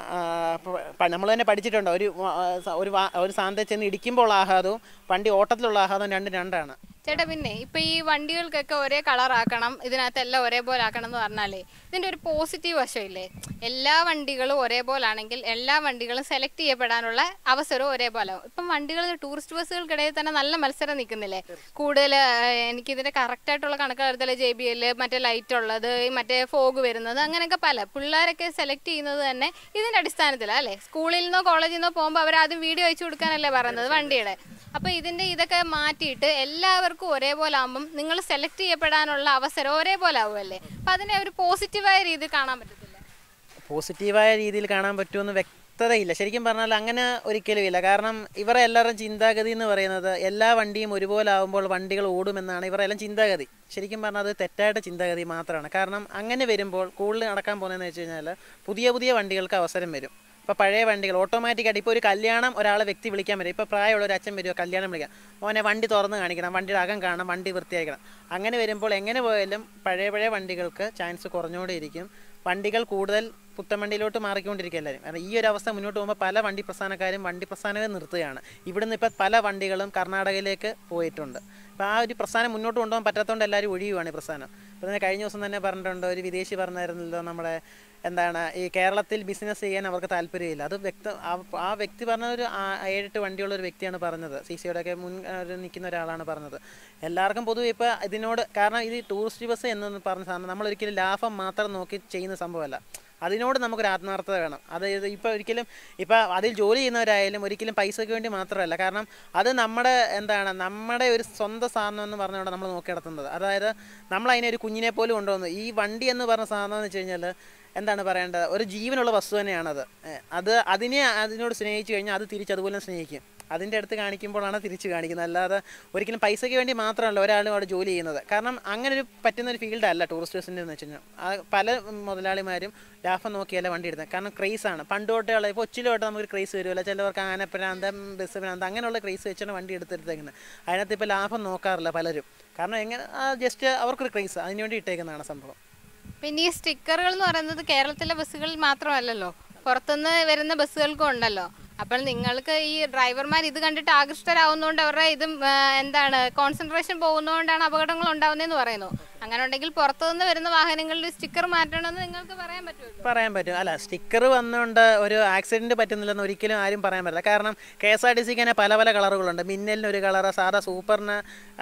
Speaker 2: നമ്മൾ തന്നെ പഠിച്ചിട്ടുണ്ടോ, ഒരു ഒരു ഒരു സാധനത്തെ ചെന്ന് ഇടിക്കുമ്പോൾ ആഘാതവും വണ്ടി ഓട്ടത്തിലുള്ള ആഘാതവും രണ്ടും രണ്ടാണ്.
Speaker 1: ചേട്ടാ, പിന്നെ ഇപ്പൊ ഈ വണ്ടികൾക്കൊക്കെ ഒരേ കളറാക്കണം, ഇതിനകത്തെല്ലാം ഒരേപോലെ ആക്കണം എന്ന് പറഞ്ഞാലേ ഇതിന്റെ ഒരു പോസിറ്റീവ് വശമില്ലേ? എല്ലാ വണ്ടികളും ഒരേപോലെ ആണെങ്കിൽ എല്ലാ വണ്ടികളും സെലക്ട് ചെയ്യപ്പെടാനുള്ള അവസരവും ഒരേപോലെ ആവും. ഇപ്പം വണ്ടികൾ ടൂറിസ്റ്റ് ബസ്സുകൾക്കിടയിൽ തന്നെ നല്ല മത്സരം നിൽക്കുന്നില്ലേ? കൂടുതൽ എനിക്കിതിന്റെ കറക്റ്റ് ആയിട്ടുള്ള കണക്കെടുത്തല്ലേ, ജെ ബി എൽ, മറ്റേ ലൈറ്റ് ഉള്ളത്, മറ്റേ ഫോഗ് വരുന്നത്, അങ്ങനെയൊക്കെ പല പിള്ളേരൊക്കെ സെലക്ട് ചെയ്യുന്നത് തന്നെ ഇതിന്റെ അടിസ്ഥാനത്തിലാണ് അല്ലേ? സ്കൂളിൽ നിന്നോ കോളേജിൽ നിന്നോ പോകുമ്പോൾ അവരാദ്യം വീഡിയോ അയച്ചു കൊടുക്കാനല്ലേ പറയുന്നത് വണ്ടിയുടെ. അപ്പൊ ഇതിന്റെ ഇതൊക്കെ മാറ്റിയിട്ട് എല്ലാവർക്കും ഒരേപോലെ ആകുമ്പം നിങ്ങൾ സെലക്ട് ചെയ്യപ്പെടാനുള്ള അവസരം ഒരേപോലെ ആവുമല്ലേ? അപ്പൊ അതിനെ ഒരു പോസിറ്റീവായ രീതിയിൽ കാണാൻ പറ്റത്തില്ല.
Speaker 2: പോസിറ്റീവായ രീതിയിൽ കാണാൻ പറ്റുമെന്ന് വ്യക്തതയില്ല. ശരിക്കും പറഞ്ഞാൽ അങ്ങനെ ഒരിക്കലും ഇല്ല. കാരണം ഇവരെ എല്ലാവരും ചിന്താഗതി എന്ന് പറയുന്നത് എല്ലാ വണ്ടിയും ഒരുപോലെ ആകുമ്പോൾ വണ്ടികൾ ഓടുമെന്നാണ് ഇവരെല്ലാം ചിന്താഗതി. ശരിക്കും പറഞ്ഞാൽ അത് തെറ്റായിട്ട് ചിന്താഗതി മാത്രമാണ്. കാരണം അങ്ങനെ വരുമ്പോൾ കൂടുതൽ നടക്കാൻ പോകുന്നതെന്ന് വെച്ച് കഴിഞ്ഞാൽ പുതിയ പുതിയ വണ്ടികൾക്ക് അവസരം വരും. ഇപ്പോൾ പഴയ വണ്ടികൾ ഓട്ടോമാറ്റിക്കായിട്ട് ഇപ്പോൾ ഒരു കല്യാണം ഒരാളെ വ്യക്തി വിളിക്കാൻ വരും. ഇപ്പോൾ പ്രായമുള്ള ഒരു അച്ഛൻ വരുമോ കല്യാണം വിളിക്കാം, മോനെ വണ്ടി തുറന്ന് കാണിക്കണം, വണ്ടിയുടെ അകം കാണണം, വണ്ടി വൃത്തിയാക്കണം. അങ്ങനെ വരുമ്പോൾ എങ്ങനെ പോയാലും പഴയ പഴയ വണ്ടികൾക്ക് ചാൻസ് കുറഞ്ഞുകൊണ്ടേയിരിക്കും. വണ്ടികൾ കൂടുതൽ പുത്തൻ വണ്ടിയിലോട്ട് മാറിക്കൊണ്ടിരിക്കുക എല്ലാവരും. കാരണം ഈ ഒരു അവസ്ഥ മുന്നോട്ട് പോകുമ്പോൾ പല വണ്ടി പ്രസ്ഥാനക്കാരും വണ്ടി പ്രസ്ഥാനങ്ങൾ നിർത്തുകയാണ്. ഇവിടുന്ന് ഇപ്പോൾ പല വണ്ടികളും കർണാടകയിലേക്ക് പോയിട്ടുണ്ട്. അപ്പോൾ ആ ഒരു പ്രസ്ഥാനം മുന്നോട്ട് കൊണ്ടുപോകാൻ പറ്റാത്തതുകൊണ്ട് എല്ലാവരും ഒഴിയുവാണ് ഈ പ്രസ്ഥാനം. അപ്പോൾ തന്നെ കഴിഞ്ഞ ദിവസം തന്നെ പറഞ്ഞിട്ടുണ്ട്, ഒരു വിദേശി പറഞ്ഞായിരുന്നല്ലോ, നമ്മുടെ എന്താണ് ഈ കേരളത്തിൽ ബിസിനസ് ചെയ്യാൻ അവർക്ക് താല്പര്യമില്ല. അത് വ്യക്ത ആ വ്യക്തി പറഞ്ഞ ഒരു ഏഴെട്ട് വണ്ടിയുള്ള ഒരു വ്യക്തിയാണ് പറഞ്ഞത്. സി സിയോടെയൊക്കെ മുൻ നിൽക്കുന്ന ഒരാളാണ് പറഞ്ഞത്. എല്ലാവർക്കും പൊതുവെ ഇപ്പോൾ ഇതിനോട്, കാരണം ഇത് ടൂറിസ്റ്റ് ബസ് എന്ന് പറഞ്ഞ സാധനം നമ്മളൊരിക്കലും ലാഭം മാത്രം നോക്കി ചെയ്യുന്ന സംഭവമല്ല. അതിനോട് നമുക്കൊരു ആത്മാർത്ഥത വേണം. അതായത് ഇപ്പോൾ ഒരിക്കലും ഇപ്പോൾ അതിൽ ജോലി ചെയ്യുന്നവരായാലും ഒരിക്കലും പൈസയ്ക്ക് വേണ്ടി മാത്രമല്ല. കാരണം അത് നമ്മുടെ എന്താണ് നമ്മുടെ ഒരു സ്വന്തം സാധനം എന്ന് പറഞ്ഞുകൊണ്ട് നമ്മൾ നോക്കി നടത്തുന്നത്. അതായത് നമ്മളതിനെ ഒരു കുഞ്ഞിനെ പോലും കൊണ്ടുവന്നു. ഈ വണ്ടി എന്ന് പറഞ്ഞ സാധനം എന്ന് വെച്ച് കഴിഞ്ഞാൽ എന്താണ് പറയേണ്ടത്, ഒരു ജീവനുള്ള വസ്തു തന്നെയാണത്. അത് അതിനെ അതിനോട് സ്നേഹിച്ചു കഴിഞ്ഞാൽ അത് തിരിച്ചതുപോലെ സ്നേഹിക്കും. അതിൻ്റെ അടുത്ത് കാണിക്കുമ്പോഴാണ് തിരിച്ച് കാണിക്കുന്നത്. അല്ലാതെ ഒരിക്കലും പൈസയ്ക്ക് വേണ്ടി മാത്രമല്ല ഒരാളും അവിടെ ജോലി ചെയ്യുന്നത്. കാരണം അങ്ങനെ ഒരു പറ്റുന്നൊരു ഫീൽഡല്ല ടൂറിസ്റ്റ് ബസ്സിൻ്റെ എന്ന് വെച്ച് കഴിഞ്ഞാൽ. പല മുതലാളിമാരും ലാഭം നോക്കിയല്ല വണ്ടി എടുത്തത്. കാരണം ക്രേസാണ്. പണ്ട് തൊട്ടേ ഇപ്പോൾ ഒച്ചിലോട്ട് നമുക്കൊരു ക്രേസ് വരുമല്ലോ, ചിലവർക്ക് ആനപ്രാന്തം, ബസ് പ്രാന്തം, അങ്ങനെയുള്ള ക്രേസ് വെച്ചാണ് വണ്ടി എടുത്തെടുത്തേക്കുന്നത്. അതിനകത്ത് ഇപ്പോൾ ലാഭം നോക്കാറില്ല പലരും. കാരണം എങ്ങനെ ജസ്റ്റ് അവർക്കൊരു ക്രേസ്, അതിന് വേണ്ടി ഇട്ടേക്കുന്നതാണ് സംഭവം.
Speaker 1: പിന്നെ ഈ സ്റ്റിക്കറുകൾ എന്ന് പറയുന്നത് കേരളത്തിലെ ബസ്സുകളിൽ മാത്രമല്ലല്ലോ, പുറത്തുനിന്ന് വരുന്ന ബസ്സുകൾക്കും ഉണ്ടല്ലോ. അപ്പോൾ നിങ്ങൾക്ക് ഈ ഡ്രൈവർമാർ ഇത് കണ്ടിട്ട് ആകൃഷ്ടരാകുന്നതുകൊണ്ട് അവരുടെ ഇതും എന്താണ് കോൺസെൻട്രേഷൻ പോകുന്നതുകൊണ്ടാണ് അപകടങ്ങൾ ഉണ്ടാകുന്നതെന്ന് പറയുന്നു. അങ്ങനെ ഉണ്ടെങ്കിൽ പുറത്തുനിന്ന് വരുന്ന വാഹനങ്ങളിൽ സ്റ്റിക്കർ മാറ്റണമെന്ന് നിങ്ങൾക്ക് പറയാൻ പറ്റുമോ?
Speaker 2: പറയാൻ പറ്റും. അല്ല, സ്റ്റിക്കർ വന്നുകൊണ്ട് ഒരു ആക്സിഡൻറ്റ് പറ്റുന്നില്ലെന്ന് ഒരിക്കലും ആരും പറയാൻ പറ്റില്ല. കാരണം കെ എസ് ആർ ടി സിക്ക് തന്നെ പല പല കളറുകളുണ്ട്. മിന്നലിന് ഒരു കളറ്, സാധാ സൂപ്പറിന്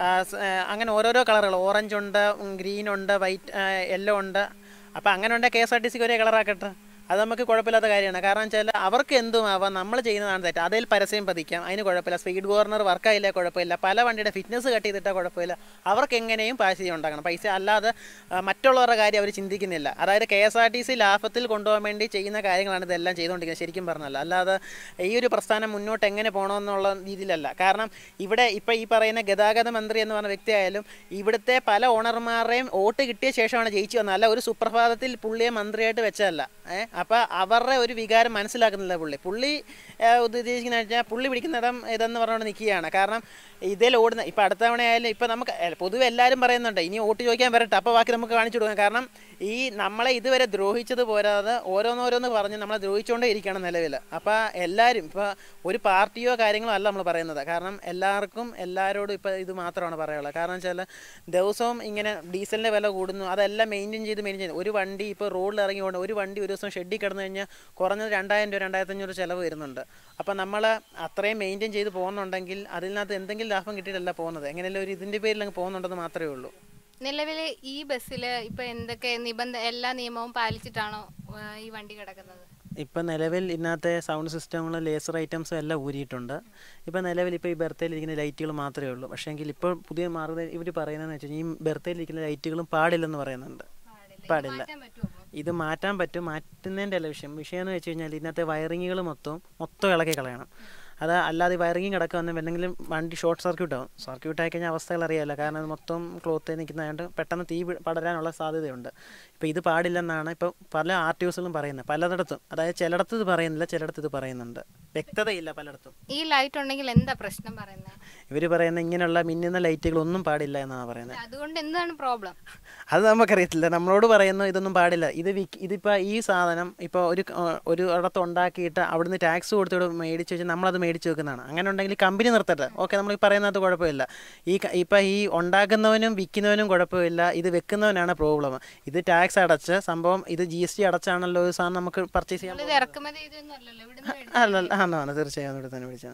Speaker 2: അങ്ങനെ ഓരോരോ കളറുകൾ, ഓറഞ്ച് ഉണ്ട്, ഗ്രീൻ ഉണ്ട്, വൈറ്റ് യെല്ലോ ഉണ്ട്. അപ്പോൾ അങ്ങനെ ഉണ്ടെങ്കിൽ കെ എസ് ആർ ടി സിക്ക് ഒരേ കളറാക്കട്ടെ, അത് നമുക്ക് കുഴപ്പമില്ലാത്ത കാര്യമാണ്. കാരണം വെച്ചാൽ അവർക്ക് എന്തും ആവാം, നമ്മൾ ചെയ്യുന്നതാണ് തെറ്റ്. അതിൽ പരസ്യം പതിക്കാം, അതിന് കുഴപ്പമില്ല. സ്പീഡ് ഗവർണർ വർക്കായില്ല, കുഴപ്പമില്ല. പല വണ്ടിയുടെ ഫിറ്റ്നസ് കട്ട് ചെയ്തിട്ടാൽ കുഴപ്പമില്ല. അവർക്ക് എങ്ങനെയും പൈസ ഉണ്ടാക്കണം. പൈസ അല്ലാതെ മറ്റുള്ളവരുടെ കാര്യം അവർ ചിന്തിക്കുന്നില്ല. അതായത് K S R T C ലാഭത്തിൽ കൊണ്ടുപോകാൻ വേണ്ടി ചെയ്യുന്ന കാര്യങ്ങളാണ് ഇതെല്ലാം ചെയ്തുകൊണ്ടിരിക്കുന്നത്. ശരിക്കും പറഞ്ഞല്ല, അല്ലാതെ ഈ ഒരു പ്രസ്ഥാനം മുന്നോട്ട് എങ്ങനെ പോകണമെന്നുള്ള രീതിയിലല്ല. കാരണം ഇവിടെ ഇപ്പോൾ ഈ പറയുന്ന ഗതാഗത മന്ത്രി എന്ന് പറഞ്ഞ വ്യക്തിയായാലും ഇവിടുത്തെ പല ഓണർമാരുടെയും വോട്ട് കിട്ടിയ ശേഷമാണ് ജയിച്ചു വന്നത്. അല്ല ഒരു സുപ്രഭാതത്തിൽ പുള്ളിയെ മന്ത്രിയായിട്ട് വെച്ചതല്ല. ഏഹ് അപ്പോൾ അവരുടെ ഒരു വികാരം മനസ്സിലാക്കുന്നില്ല പുള്ളി. പുള്ളി ഉദ്ദേശിക്കുന്ന വെച്ചാൽ പുള്ളി പിടിക്കുന്നിടം ഇതെന്ന് പറഞ്ഞുകൊണ്ട് നിൽക്കുകയാണ്. കാരണം ഇതിൽ ഓടുന്ന ഇപ്പോൾ അടുത്ത തവണ ആയാലും ഇപ്പോൾ നമുക്ക് പൊതുവെ എല്ലാവരും പറയുന്നുണ്ട് ഇനി വോട്ട് ചോദിക്കാൻ വരട്ടെ, അപ്പോൾ ബാക്കി നമുക്ക് കാണിച്ചു കൊടുക്കാം. കാരണം ഈ നമ്മളെ ഇതുവരെ ദ്രോഹിച്ചത് പോരാതെ ഓരോന്നോരോന്ന് പറഞ്ഞ് നമ്മളെ ദ്രോഹിച്ചുകൊണ്ടേ ഇരിക്കണം നിലവിൽ. അപ്പോൾ എല്ലാവരും ഇപ്പോൾ ഒരു പാർട്ടിയോ കാര്യങ്ങളോ അല്ല നമ്മൾ പറയുന്നത്. കാരണം എല്ലാവർക്കും എല്ലാവരോടും ഇപ്പോൾ ഇത് മാത്രമാണ് പറയാനുള്ളത്. കാരണം വെച്ചാൽ ദിവസവും ഇങ്ങനെ ഡീസലിൻ്റെ വില കൂടുന്നു, അതെല്ലാം മെയിൻറ്റെയിൻ ചെയ്ത് മെയിൻറ്റെയിൻ ചെയ്ത് ഒരു വണ്ടി ഇപ്പോൾ റോഡിൽ ഇറങ്ങി കൊണ്ട് ഒരു വണ്ടി ഒരു ദിവസം ഷെഡിൽ കിടന്നു കഴിഞ്ഞാൽ കുറഞ്ഞത് രണ്ടായിരം രൂപ രണ്ടായിരത്തി അഞ്ഞൂറ് ചിലവ് വരുന്നുണ്ട്. അപ്പോൾ നമ്മൾ അത്രയും മെയിൻറ്റെയിൻ ചെയ്ത് പോകുന്നുണ്ടെങ്കിൽ അതിനകത്ത് എന്തെങ്കിലും ലാഭം കിട്ടിയിട്ടല്ല പോകുന്നത്. എങ്ങനെയല്ല ഒരു ഇതിൻ്റെ പേരിൽ അങ്ങ് പോകുന്നുണ്ടെന്ന് മാത്രമേ ഉള്ളൂ.
Speaker 1: നിലവിൽ ഈ ബസ്സിൽ ഇപ്പോൾ എന്തൊക്കെ നിബന്ധന എല്ലാ നിയമവും പാലിച്ചിട്ടാണോ ഈ വണ്ടി കിടക്കുന്നത്?
Speaker 2: ഇപ്പം നിലവിൽ ഇന്നത്തെ സൗണ്ട് സിസ്റ്റങ്ങളും ലേസർ ഐറ്റംസും എല്ലാം ഊരിയിട്ടുണ്ട്. ഇപ്പം നിലവിൽ ഇപ്പോൾ ഈ ബെർത്തയിലിരിക്കുന്ന ലൈറ്റുകൾ മാത്രമേ ഉള്ളൂ. പക്ഷേ എങ്കിൽ ഇപ്പോൾ പുതിയ മാർഗ്ഗം ഇവർ പറയുന്നതെന്ന് വെച്ച് കഴിഞ്ഞാൽ ഈ ബെർത്തയിലിരിക്കുന്ന ലൈറ്റുകളും പാടില്ലെന്ന് പറയുന്നുണ്ട്. പാടില്ല. ഇത് മാറ്റാൻ പറ്റും. മാറ്റുന്നതിൻ്റെ അല്ല വിഷയം. വിഷയം എന്ന് വെച്ച് കഴിഞ്ഞാൽ ഇതിനകത്തെ വയറിങ്ങുകൾ മൊത്തം മൊത്തം ഇളക്കി കളയണം. അത് അല്ലാതെ വയറിങ് കിടക്കുക എന്തെങ്കിലും വണ്ടി ഷോർട്ട് സർക്യൂട്ട് ആവും. സർക്യൂട്ട് ആയി കഴിഞ്ഞാൽ അവസ്ഥകൾ അറിയാമല്ലോ. കാരണം അത് മൊത്തം ക്ലോത്ത് നിൽക്കുന്നതുകൊണ്ട് പെട്ടെന്ന് തീ പടരാനുള്ള സാധ്യതയുണ്ട്. ഇപ്പോൾ ഇത് പാടില്ലെന്നാണ് ഇപ്പോൾ പല ആർ ടി ഒസുകളും പറയുന്നത്. പലയിടത്തും, അതായത് ചിലയിടത്ത് ഇത് പറയുന്നില്ല, ചിലയിടത്ത് ഇത് പറയുന്നുണ്ട്. വ്യക്തതയില്ല പലയിടത്തും.
Speaker 1: ഈ ലൈറ്റ് ഉണ്ടെങ്കിൽ എന്താ പ്രശ്നം പറയുന്നത്?
Speaker 2: ഇവർ പറയുന്നത് ഇങ്ങനെയുള്ള മിന്നുന്ന ലൈറ്റുകളൊന്നും പാടില്ല എന്നാണ് പറയുന്നത്.
Speaker 1: അതുകൊണ്ട് എന്താണ് പ്രോബ്ലം?
Speaker 2: അത് നമുക്കറിയത്തില്ല. നമ്മളോട് പറയുന്നു ഇതൊന്നും പാടില്ല. ഇത് വിക്ക് ഇതിപ്പോൾ ഈ സാധനം ഇപ്പോൾ ഒരു ഒരു ഇടത്ത് ഉണ്ടാക്കിയിട്ട് അവിടുന്ന് ടാക്സ് കൊടുത്തിട്ട് മേടിച്ച് വെച്ചാൽ നമ്മളത് മേടിച്ച് വെക്കുന്നതാണ്. അങ്ങനെ ഉണ്ടെങ്കിൽ കമ്പനി നിർത്തട്ടെ. ഓക്കെ, നമ്മൾ ഈ പറയുന്നത് കുഴപ്പമില്ല. ഈ ഇപ്പം ഈ ഉണ്ടാക്കുന്നവനും വിൽക്കുന്നവനും കുഴപ്പമില്ല. ഇത് വെക്കുന്നവനാണ് പ്രോബ്ലം. ഇത് ടാക്സ് അടച്ച് സംഭവം ഇത് ജി എസ് ടി അടച്ചാണല്ലോ ഒരു സാധനം നമുക്ക് പർച്ചേസ് ചെയ്യാൻ. അല്ല, ആണോ? തീർച്ചയായും ഇവിടെ തന്നെ വിളിച്ചാണ്.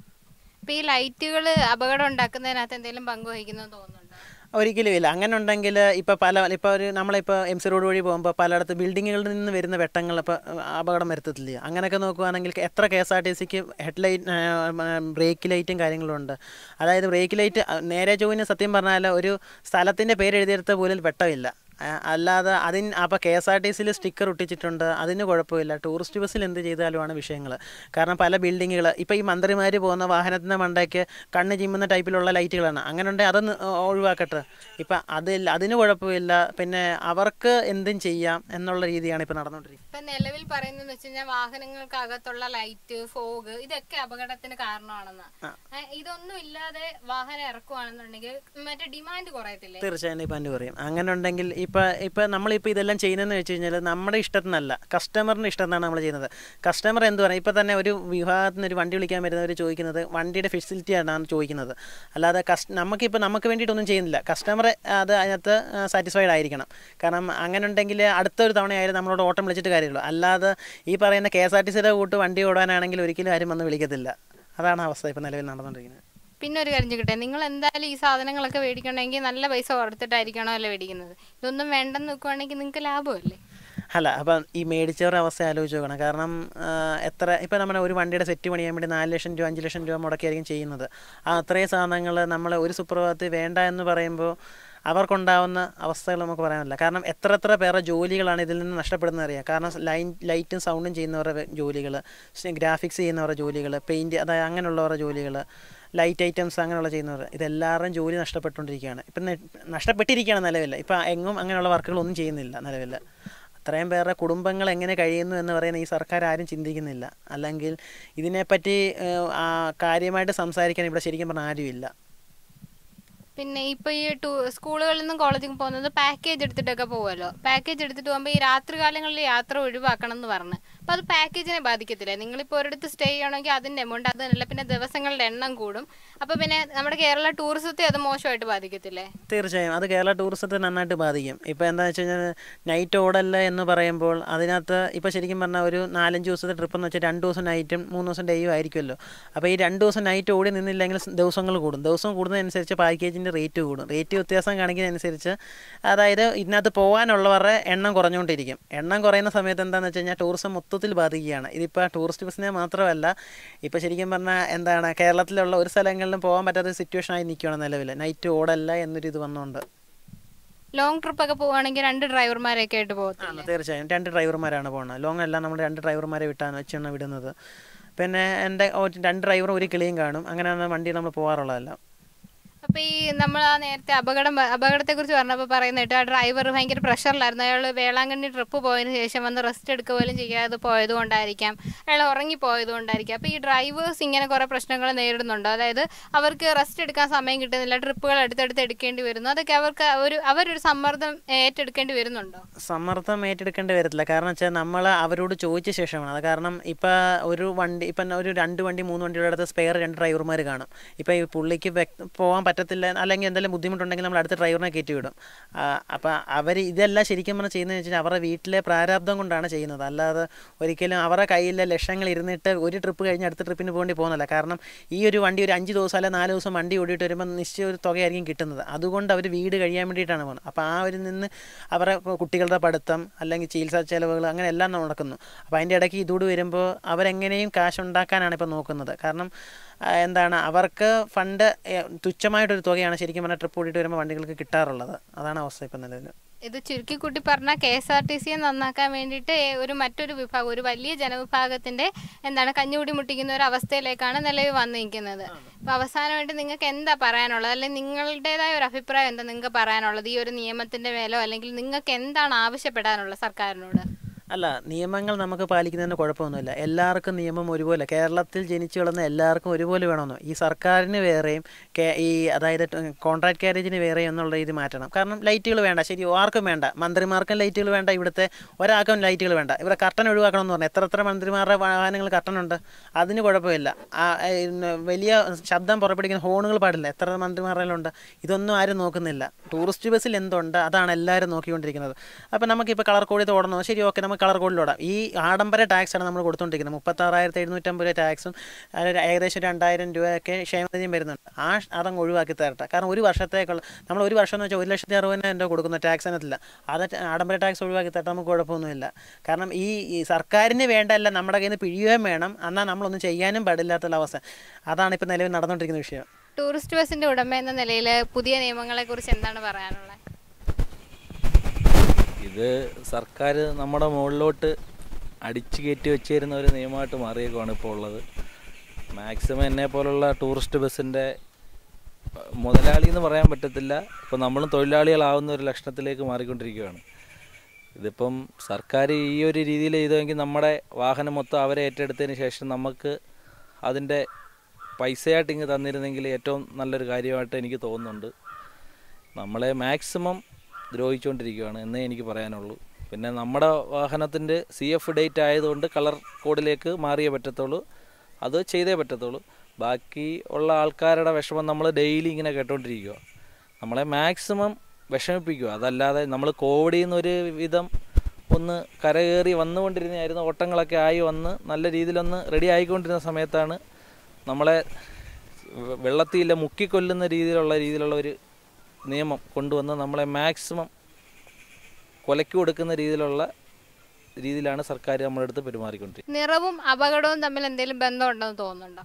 Speaker 1: ഇപ്പം ഈ ലൈറ്റുകൾ അപകടം ഉണ്ടാക്കുന്നതിനകത്ത് എന്തെങ്കിലും പങ്കുവഹിക്കുന്നു തോന്നുന്നുണ്ടോ?
Speaker 2: ഒരിക്കലും ഇല്ല. അങ്ങനെ ഉണ്ടെങ്കിൽ ഇപ്പോൾ പല ഇപ്പോൾ ഒരു നമ്മളിപ്പോൾ എം സി റോഡ് വഴി പോകുമ്പോൾ പലയിടത്ത് ബിൽഡിങ്ങുകളിൽ നിന്ന് വരുന്ന വെട്ടങ്ങൾ ഇപ്പോൾ അപകടം വരുത്തത്തില്ല. അങ്ങനെയൊക്കെ നോക്കുകയാണെങ്കിൽ എത്ര കെ എസ് ആർ ടി സിക്ക് ഹെഡ് ലൈറ്റ് ബ്രേക്ക് ലൈറ്റും കാര്യങ്ങളും ഉണ്ട്. അതായത് ബ്രേക്ക് ലൈറ്റ് നേരെ ചൊവ്വിന് സത്യം പറഞ്ഞാൽ ഒരു സ്ഥലത്തിൻ്റെ പേര് എഴുതിയെടുത്ത പോലും വെട്ടമില്ല. അല്ലാതെ അതിന് അപ്പോൾ കെ എസ് ആർ ടി സിയിൽ സ്റ്റിക്കർ ഒട്ടിച്ചിട്ടുണ്ട്, അതിന് കുഴപ്പമില്ല. ടൂറിസ്റ്റ് ബസ്സിൽ എന്ത് ചെയ്താലുമാണ് വിഷയങ്ങൾ. കാരണം പല ബിൽഡിങ്ങുകൾ ഇപ്പോൾ ഈ മന്ത്രിമാർ പോകുന്ന വാഹനത്തിൻ്റെ മണ്ടയ്ക്ക് കണ്ണ് ചിമ്മുന്ന ടൈപ്പിലുള്ള ലൈറ്റുകളാണ്. അങ്ങനെ ഉണ്ടെങ്കിൽ അതൊന്ന് ഒഴിവാക്കട്ടെ. ഇപ്പം അതിൽ അതിന് കുഴപ്പമില്ല. പിന്നെ അവർക്ക് എന്തും ചെയ്യാം എന്നുള്ള രീതിയാണ് ഇപ്പോൾ നടന്നുകൊണ്ടിരിക്കുന്നത്.
Speaker 1: ഇപ്പം നിലവിൽ പറയുന്നതെന്ന് വെച്ച് കഴിഞ്ഞാൽ വാഹനങ്ങൾക്കകത്തുള്ള ലൈറ്റ്, ഫോഗ് ഇതൊക്കെ അപകടത്തിന് കാരണമാണെന്ന്. ഇതൊന്നും ഇല്ലാതെ വാഹനം ഇറക്കുവാണെന്നുണ്ടെങ്കിൽ മറ്റേ ഡിമാൻഡ് കുറയത്തില്ലേ?
Speaker 2: തീർച്ചയായും ഡിമാൻഡ് കുറയും. അങ്ങനെ ഉണ്ടെങ്കിൽ ഇപ്പോൾ ഇപ്പോൾ നമ്മളിപ്പോൾ ഇതെല്ലാം ചെയ്യുന്നതെന്ന് വെച്ച് കഴിഞ്ഞാൽ നമ്മുടെ ഇഷ്ടത്തിനല്ല, കസ്റ്റമറിൻ്റെ ഇഷ്ടത്തിനാണ് നമ്മൾ ചെയ്യുന്നത്. കസ്റ്റമർ എന്ത് പറയുക, ഇപ്പോൾ തന്നെ ഒരു വിഭാഗത്തിന് ഒരു വണ്ടി വിളിക്കാൻ വരുന്നവർ ചോദിക്കുന്നത് വണ്ടിയുടെ ഫെസിലിറ്റിയാണ് ചോദിക്കുന്നത്. അല്ലാതെ കസ്റ്റ് നമുക്കിപ്പോൾ നമുക്ക് വേണ്ടിയിട്ടൊന്നും ചെയ്യുന്നില്ല. കസ്റ്റമർ അത് അതിനകത്ത് സാറ്റിസ്ഫൈഡ് ആയിരിക്കണം. കാരണം അങ്ങനെ ഉണ്ടെങ്കിൽ അടുത്തൊരു തവണയായാലും നമ്മളോട് ഓട്ടം വിളിച്ചിട്ട് കാര്യമുള്ളൂ. അല്ലാതെ ഈ പറയുന്ന കെ എസ് ആർ ടി സിയുടെ കൂട്ട് വണ്ടി ഓടാനാണെങ്കിൽ ഒരിക്കലും ആരും വന്ന് വിളിക്കത്തില്ല. അതാണ് അവസ്ഥ ഇപ്പോൾ നിലവിൽ നടന്നുകൊണ്ടിരിക്കുന്നത്.
Speaker 1: പിന്നെ ഒരു കാര്യം ചോദിക്കട്ടെ, നിങ്ങൾ എന്തായാലും ഈ സാധനങ്ങളൊക്കെ മേടിക്കണമെങ്കിൽ നല്ല പൈസ കൊടുത്തിട്ടായിരിക്കണോ അല്ലേ മേടിക്കുന്നത്? ഇതൊന്നും വേണ്ടെന്ന് നോക്കുവാണെങ്കിൽ നിങ്ങൾക്ക് ലാഭമല്ലേ?
Speaker 2: അല്ല, അപ്പം ഈ മേടിച്ചവരുടെ അവസ്ഥ ആലോചിച്ച് നോക്കണം. കാരണം എത്ര ഇപ്പോൾ നമ്മുടെ ഒരു വണ്ടിയുടെ സെറ്റ് പണിയാൻ വേണ്ടി നാല് ലക്ഷം രൂപ അഞ്ച് ലക്ഷം രൂപ മുടക്കിയായിരിക്കും ചെയ്യുന്നത്. ആ അത്രയും സാധനങ്ങൾ നമ്മൾ ഒരു സുപ്രഭാതത്തിൽ വേണ്ട എന്ന് പറയുമ്പോൾ അവർക്കുണ്ടാവുന്ന അവസ്ഥകൾ നമുക്ക് പറയാനില്ല. കാരണം എത്ര എത്ര പേരുടെ ജോലികളാണ് ഇതിൽ നിന്ന് നഷ്ടപ്പെടുന്നത് അറിയാം. കാരണം ലൈൻ ലൈറ്റും സൗണ്ടും ചെയ്യുന്നവരുടെ ജോലികൾ, ഗ്രാഫിക്സ് ചെയ്യുന്നവരുടെ ജോലികൾ, പെയിൻറ്റ് അതായത് അങ്ങനെയുള്ളവരുടെ ജോലികൾ, ലൈറ്റ് ഐറ്റംസ് അങ്ങനെയുള്ള ചെയ്യുന്നവർ, ഇതെല്ലാവരുടെയും ജോലി നഷ്ടപ്പെട്ടുകൊണ്ടിരിക്കുകയാണ്. ഇപ്പം നഷ്ടപ്പെട്ടിരിക്കുകയാണ് നിലവിൽ. ഇപ്പം എങ്ങും അങ്ങനെയുള്ള വർക്കുകളൊന്നും ചെയ്യുന്നില്ല നിലവിൽ. അത്രയും പേരുടെ കുടുംബങ്ങൾ എങ്ങനെ കഴിയുന്നു എന്ന് പറയുന്ന ഈ സർക്കാർ ആരും ചിന്തിക്കുന്നില്ല. അല്ലെങ്കിൽ ഇതിനെപ്പറ്റി കാര്യമായിട്ട് സംസാരിക്കാൻ ഇവിടെ ശരിക്കും പറഞ്ഞാൽ ആരുമില്ല.
Speaker 1: പിന്നെ ഇപ്പോൾ ഈ ടൂ സ്കൂളുകളിൽ നിന്നും കോളേജിൽ പോകുന്നത് പാക്കേജ് എടുത്തിട്ടൊക്കെ പോകുമല്ലോ. പാക്കേജ് എടുത്തിട്ട് പോകുമ്പോൾ ഈ രാത്രി കാലങ്ങളിൽ യാത്ര ഒഴിവാക്കണം എന്ന് പറഞ്ഞ്, അപ്പോൾ അത് പാക്കേജിനെ ബാധിക്കത്തില്ലേ? നിങ്ങളിപ്പോൾ ഒരിടത്ത് സ്റ്റേ ചെയ്യണമെങ്കിൽ അതിൻ്റെ എമൗണ്ട് അത് തന്നെയല്ല, പിന്നെ ദിവസങ്ങളുടെ എണ്ണം കൂടും. അപ്പോൾ പിന്നെ നമ്മുടെ കേരള ടൂറിസത്തെ അത് മോശമായിട്ട് ബാധിക്കത്തില്ലേ?
Speaker 2: തീർച്ചയായും അത് കേരള ടൂറിസത്തെ നന്നായിട്ട് ബാധിക്കും. ഇപ്പോൾ എന്താണെന്ന് വെച്ച് കഴിഞ്ഞാൽ നൈറ്റ് ഓടല്ല എന്ന് പറയുമ്പോൾ അതിനകത്ത് ഇപ്പോൾ ശരിക്കും പറഞ്ഞാൽ ഒരു നാലഞ്ച് ദിവസത്തെ ട്രിപ്പ് എന്ന് വെച്ചാൽ രണ്ട് ദിവസം നൈറ്റും മൂന്ന് ദിവസം ഡേയും ആയിരിക്കുമല്ലോ. അപ്പോൾ ഈ രണ്ട് ദിവസം നൈറ്റ് ഓടി നിന്നില്ലെങ്കിൽ ദിവസങ്ങൾ കൂടും. ദിവസം കൂടുന്നതനുസരിച്ച് പാക്കേജിൻ്റെ റേറ്റ് കൂടും. റേറ്റ് വ്യത്യാസം കാണിക്കുന്നതനുസരിച്ച് അതായത് ഇതിനകത്ത് പോകാനുള്ളവരുടെ എണ്ണം കുറഞ്ഞുകൊണ്ടിരിക്കും. എണ്ണം കുറയുന്ന സമയത്ത് എന്താണെന്ന് വെച്ച് കഴിഞ്ഞാൽ ടൂറിസം മൊത്തത്തിൽ ബാധിക്കുകയാണ്. ഇതിപ്പോൾ ടൂറിസ്റ്റ് ബസ്സിനെ മാത്രമല്ല, ഇപ്പോൾ ശരിക്കും പറഞ്ഞാൽ എന്താണ് കേരളത്തിലുള്ള ഒരു സ്ഥലങ്ങളിലും പോകാൻ പറ്റാത്ത സിറ്റുവേഷൻ ആയി നിൽക്കുകയാണ് നിലവിൽ. നൈറ്റ് ഓടല്ല എന്നൊരു ഇത് വന്നുകൊണ്ട്
Speaker 1: ലോങ് ട്രിപ്പ് ഒക്കെ പോവുകയാണെങ്കിൽ രണ്ട് ഡ്രൈവർമാരെയൊക്കെ ആയിട്ട് പോകും.
Speaker 2: തീർച്ചയായും രണ്ട് ഡ്രൈവർമാരാണ് പോകുന്നത്. ലോങ് അല്ല, നമ്മൾ രണ്ട് ഡ്രൈവർമാരെ വിട്ടാണ് വെച്ചാണ് വിടുന്നത്. പിന്നെ എൻ്റെ രണ്ട് ഡ്രൈവറും ഒരു കിളിയും കാണും. അങ്ങനെയാണ് വണ്ടി നമ്മൾ പോകാറുള്ളതല്ല.
Speaker 1: അപ്പോൾ ഈ നമ്മൾ ആ നേരത്തെ അപകടം അപകടത്തെക്കുറിച്ച് പറഞ്ഞപ്പോൾ പറയുന്നത് ആ ഡ്രൈവർ ഭയങ്കര പ്രഷറിലായിരുന്നു. അയാൾ വേളാങ്കണ്ണി ട്രിപ്പ് പോയതിന് ശേഷം വന്ന് റെസ്റ്റ് എടുക്കുക പോലും ചെയ്യാതെ പോയത് കൊണ്ടായിരിക്കാം, അയാൾ ഉറങ്ങിപ്പോയത് കൊണ്ടായിരിക്കാം. അപ്പോൾ ഈ ഡ്രൈവേഴ്സ് ഇങ്ങനെ കുറേ പ്രശ്നങ്ങൾ നേരിടുന്നുണ്ടോ? അതായത് അവർക്ക് റെസ്റ്റ് എടുക്കാൻ സമയം കിട്ടുന്നില്ല, ട്രിപ്പുകൾ അടുത്തടുത്ത് എടുക്കേണ്ടി വരുന്നു. അതൊക്കെ അവർക്ക് ഒരു അവരൊരു സമ്മർദ്ദം ഏറ്റെടുക്കേണ്ടി വരുന്നുണ്ടോ?
Speaker 2: സമ്മർദ്ദം ഏറ്റെടുക്കേണ്ടി വരത്തില്ല. കാരണം വെച്ചാൽ നമ്മൾ അവരോട് ചോദിച്ച ശേഷമാണ് അത്. കാരണം ഇപ്പം ഒരു വണ്ടി ഇപ്പം ഒരു രണ്ട് വണ്ടി മൂന്ന് വണ്ടിയുടെ അടുത്ത് സ്പെയർ രണ്ട് ഡ്രൈവർമാർ കാണും. ഇപ്പം ഈ പുള്ളിക്ക് പോകാൻ പറ്റാത്ത പറ്റത്തില്ല, അല്ലെങ്കിൽ എന്തെങ്കിലും ബുദ്ധിമുട്ടുണ്ടെങ്കിൽ നമ്മൾ അടുത്ത ഡ്രൈവറിനെ കയറ്റി വിടും. അപ്പോൾ അവർ ഇതെല്ലാം ശരിക്കും പറഞ്ഞാൽ ചെയ്യുന്നതെന്ന് വെച്ചാൽ അവരുടെ വീട്ടിലെ പ്രാരാബ്ദം കൊണ്ടാണ് ചെയ്യുന്നത്. അല്ലാതെ ഒരിക്കലും അവരുടെ കയ്യിലെ ലക്ഷങ്ങൾ ഇരുന്നിട്ട് ഒരു ട്രിപ്പ് കഴിഞ്ഞ് അടുത്ത ട്രിപ്പിന് പോകേണ്ടി പോകുന്നില്ല. കാരണം ഈ ഒരു വണ്ടി ഒരു അഞ്ച് ദിവസം അല്ലെങ്കിൽ നാല് ദിവസം വണ്ടി ഓടിയിട്ട് വരുമ്പോൾ നിശ്ചയ ഒരു തുകയായിരിക്കും കിട്ടുന്നത്. അതുകൊണ്ട് അവർ വീട് കഴിയാൻ വേണ്ടിയിട്ടാണ് പോകുന്നത്. അപ്പോൾ ആ ഒരു നിന്ന് അവരുടെ കുട്ടികളുടെ പഠിത്തം അല്ലെങ്കിൽ ചികിത്സാ ചെലവുകൾ അങ്ങനെ എല്ലാം നടക്കുന്നു. അപ്പോൾ അതിൻ്റെ ഇടയ്ക്ക് ഇതോട് വരുമ്പോൾ അവരെങ്ങനെയും കാശ് ഉണ്ടാക്കാനാണ് ഇപ്പോൾ നോക്കുന്നത്. കാരണം എന്താണ്, അവർക്ക് ഫണ്ട് തുച്ഛമായിട്ടൊരു തുകയാണ് ശരിക്കും പറഞ്ഞാൽ ട്രിപ്പ് ഓടിയിട്ട് വരുമ്പോൾ വണ്ടികൾക്ക് കിട്ടാറുള്ളത്. അതാണ് അവസ്ഥ ഇപ്പം നിലവിൽ.
Speaker 1: ഇത് ചുരുക്കിക്കൂട്ടി പറഞ്ഞാൽ കെ എസ് ആർ ടി സിയെ നന്നാക്കാൻ വേണ്ടിയിട്ട് ഒരു മറ്റൊരു വിഭാഗം, ഒരു വലിയ ജനവിഭാഗത്തിന്റെ എന്താണ് കഞ്ഞുകൂടി മുട്ടിക്കുന്ന ഒരു അവസ്ഥയിലേക്കാണ് നിലവിൽ വന്നിരിക്കുന്നത്. അപ്പോൾ അവസാനമായിട്ട് നിങ്ങൾക്ക് എന്താ പറയാനുള്ളത്, അല്ലെങ്കിൽ നിങ്ങളുടേതായ ഒരു അഭിപ്രായം എന്താ നിങ്ങൾക്ക് പറയാനുള്ളത് ഈ ഒരു നിയമത്തിന്റെ മേലോ, അല്ലെങ്കിൽ നിങ്ങൾക്ക് എന്താണ് ആവശ്യപ്പെടാനുള്ളത് സർക്കാരിനോട്?
Speaker 2: അല്ല, നിയമങ്ങൾ നമുക്ക് പാലിക്കുന്നതിന് കുഴപ്പമൊന്നുമില്ല. എല്ലാവർക്കും നിയമം ഒരുപോലെ, കേരളത്തിൽ ജനിച്ചു വളർന്ന എല്ലാവർക്കും ഒരുപോലെ വേണമെന്നോ. ഈ സർക്കാരിന് വേറെയും ഈ അതായത് കോൺട്രാക്ട് കാരേജിന് വേറെയും എന്നുള്ള ഇത് മാറ്റണം. കാരണം ലൈറ്റുകൾ വേണ്ട, ശരി, ആർക്കും വേണ്ട, മന്ത്രിമാർക്കും ലൈറ്റുകൾ വേണ്ട, ഇവിടുത്തെ ഒരാൾക്കും ലൈറ്റുകൾ വേണ്ട. ഇവിടെ കർട്ടൻ ഒഴിവാക്കണമെന്ന് പറഞ്ഞാൽ എത്ര എത്ര മന്ത്രിമാരുടെ വാഹനങ്ങൾ കർട്ടനുണ്ട്, അതിന് കുഴപ്പമില്ല. വലിയ ശബ്ദം പുറപ്പെടുവിക്കുന്ന ഹോണുകൾ പാടില്ല, എത്ര മന്ത്രിമാരുടെയിലുണ്ട്. ഇതൊന്നും ആരും നോക്കുന്നില്ല. ടൂറിസ്റ്റ് ബസ്സിൽ എന്തുണ്ട് അതാണ് എല്ലാവരും നോക്കിക്കൊണ്ടിരിക്കുന്നത്. അപ്പോൾ നമുക്കിപ്പോൾ കളർ കോഡിൽ ഓടണോ, ശരി, ഓക്കെ, നമുക്ക് കളർ കോഡിലോടാം. ഈ ആഡംബര ടാക്സാണ് നമ്മൾ കൊടുത്തുകൊണ്ടിരിക്കുന്നത്. മുപ്പത്താറായിരത്തി എഴുന്നൂറ്റമ്പത് രൂപ ടാക്സും ഏകദേശം രണ്ടായിരം രൂപയൊക്കെ ക്ഷേമനിധിയും വരുന്നുണ്ട്. ആ അതങ്ങ് ഒഴിവാക്കി തരട്ടെ. കാരണം ഒരു വർഷത്തേക്കുള്ള നമ്മൾ ഒരു വർഷം എന്ന് വെച്ചാൽ ഒരു ലക്ഷത്തി അറുപതിനായിരം രൂപ കൊടുക്കുന്ന ടാക്സ് അതിനകത്തില്ല. അത് ആഡംബര ടാക്സ് ഒഴിവാക്കി തരട്ടെ, നമുക്ക് കുഴപ്പമൊന്നുമില്ല. കാരണം ഈ സർക്കാരിന് വേണ്ടല്ല, നമ്മുടെ കയ്യിൽ നിന്ന് പിഴിയുകയും വേണം, എന്നാൽ നമ്മളൊന്നും ചെയ്യാനും പാടില്ലാത്തുള്ള അവസ്ഥ. അതാണ് ഇപ്പോൾ നിലവിൽ നടന്നുകൊണ്ടിരിക്കുന്ന വിഷയം.
Speaker 1: ടൂറിസ്റ്റ് ബസ്സിന്റെ ഉടമ എന്ന നിലയിൽ പുതിയ നിയമങ്ങളെ കുറിച്ച് എന്താണ് പറയാനുള്ളത്?
Speaker 3: ഇത് സർക്കാർ നമ്മുടെ മുകളിലോട്ട് അടിച്ചു കയറ്റി വെച്ച് തരുന്ന ഒരു നിയമമായിട്ട് മാറിയേക്കുവാണ് ഇപ്പോൾ ഉള്ളത്. മാക്സിമം എന്നെ പോലുള്ള ടൂറിസ്റ്റ് ബസ്സിൻ്റെ മുതലാളി എന്ന് പറയാൻ പറ്റത്തില്ല, ഇപ്പോൾ നമ്മളും തൊഴിലാളികളാവുന്ന ഒരു ലക്ഷണത്തിലേക്ക് മാറിക്കൊണ്ടിരിക്കുകയാണ്. ഇതിപ്പം സർക്കാർ ഈ ഒരു രീതിയിൽ ചെയ്തെങ്കിൽ നമ്മുടെ വാഹനം മൊത്തം അവരെ ഏറ്റെടുത്തതിന് ശേഷം നമുക്ക് അതിൻ്റെ പൈസയായിട്ട് ഇങ്ങ് തന്നിരുന്നെങ്കിൽ ഏറ്റവും നല്ലൊരു കാര്യമായിട്ട് എനിക്ക് തോന്നുന്നുണ്ട്. നമ്മളെ മാക്സിമം ദ്രോഹിച്ചുകൊണ്ടിരിക്കുകയാണ് എന്നേ എനിക്ക് പറയാനുള്ളൂ. പിന്നെ നമ്മുടെ വാഹനത്തിൻ്റെ സി എഫ് ഡേറ്റ് ആയതുകൊണ്ട് കളർ കോഡിലേക്ക് മാറിയേ പറ്റത്തുള്ളൂ, അത് ചെയ്തേ പറ്റത്തുള്ളൂ. ബാക്കി ഉള്ള ആൾക്കാരുടെ വിഷമം നമ്മൾ ഡെയിലി ഇങ്ങനെ കേട്ടോണ്ടിരിക്കുക, നമ്മളെ മാക്സിമം വിഷമിപ്പിക്കുക. അതല്ലാതെ നമ്മൾ കോവിഡിൽ നിന്നൊരു വിധം ഒന്ന് കരകയറി വന്നുകൊണ്ടിരുന്നതായിരുന്നു, ഓട്ടങ്ങളൊക്കെ ആയി വന്ന് നല്ല രീതിയിലൊന്ന് റെഡി ആയിക്കൊണ്ടിരുന്ന സമയത്താണ് നമ്മളെ വെള്ളത്തിയില്ല മുക്കിക്കൊല്ലുന്ന രീതിയിലുള്ള രീതിയിലുള്ള ഒരു നിയമം കൊണ്ടുവന്ന് നമ്മളെ മാക്സിമം കൊലയ്ക്ക് കൊടുക്കുന്ന രീതിയിലുള്ള രീതിയിലാണ് സർക്കാർ നമ്മുടെ അടുത്ത് പെരുമാറിക്കൊണ്ടിരിക്കുന്നത്.
Speaker 1: നിറവും അപകടവും തമ്മിൽ എന്തെങ്കിലും ബന്ധമുണ്ടെന്ന് തോന്നുന്നുണ്ടോ?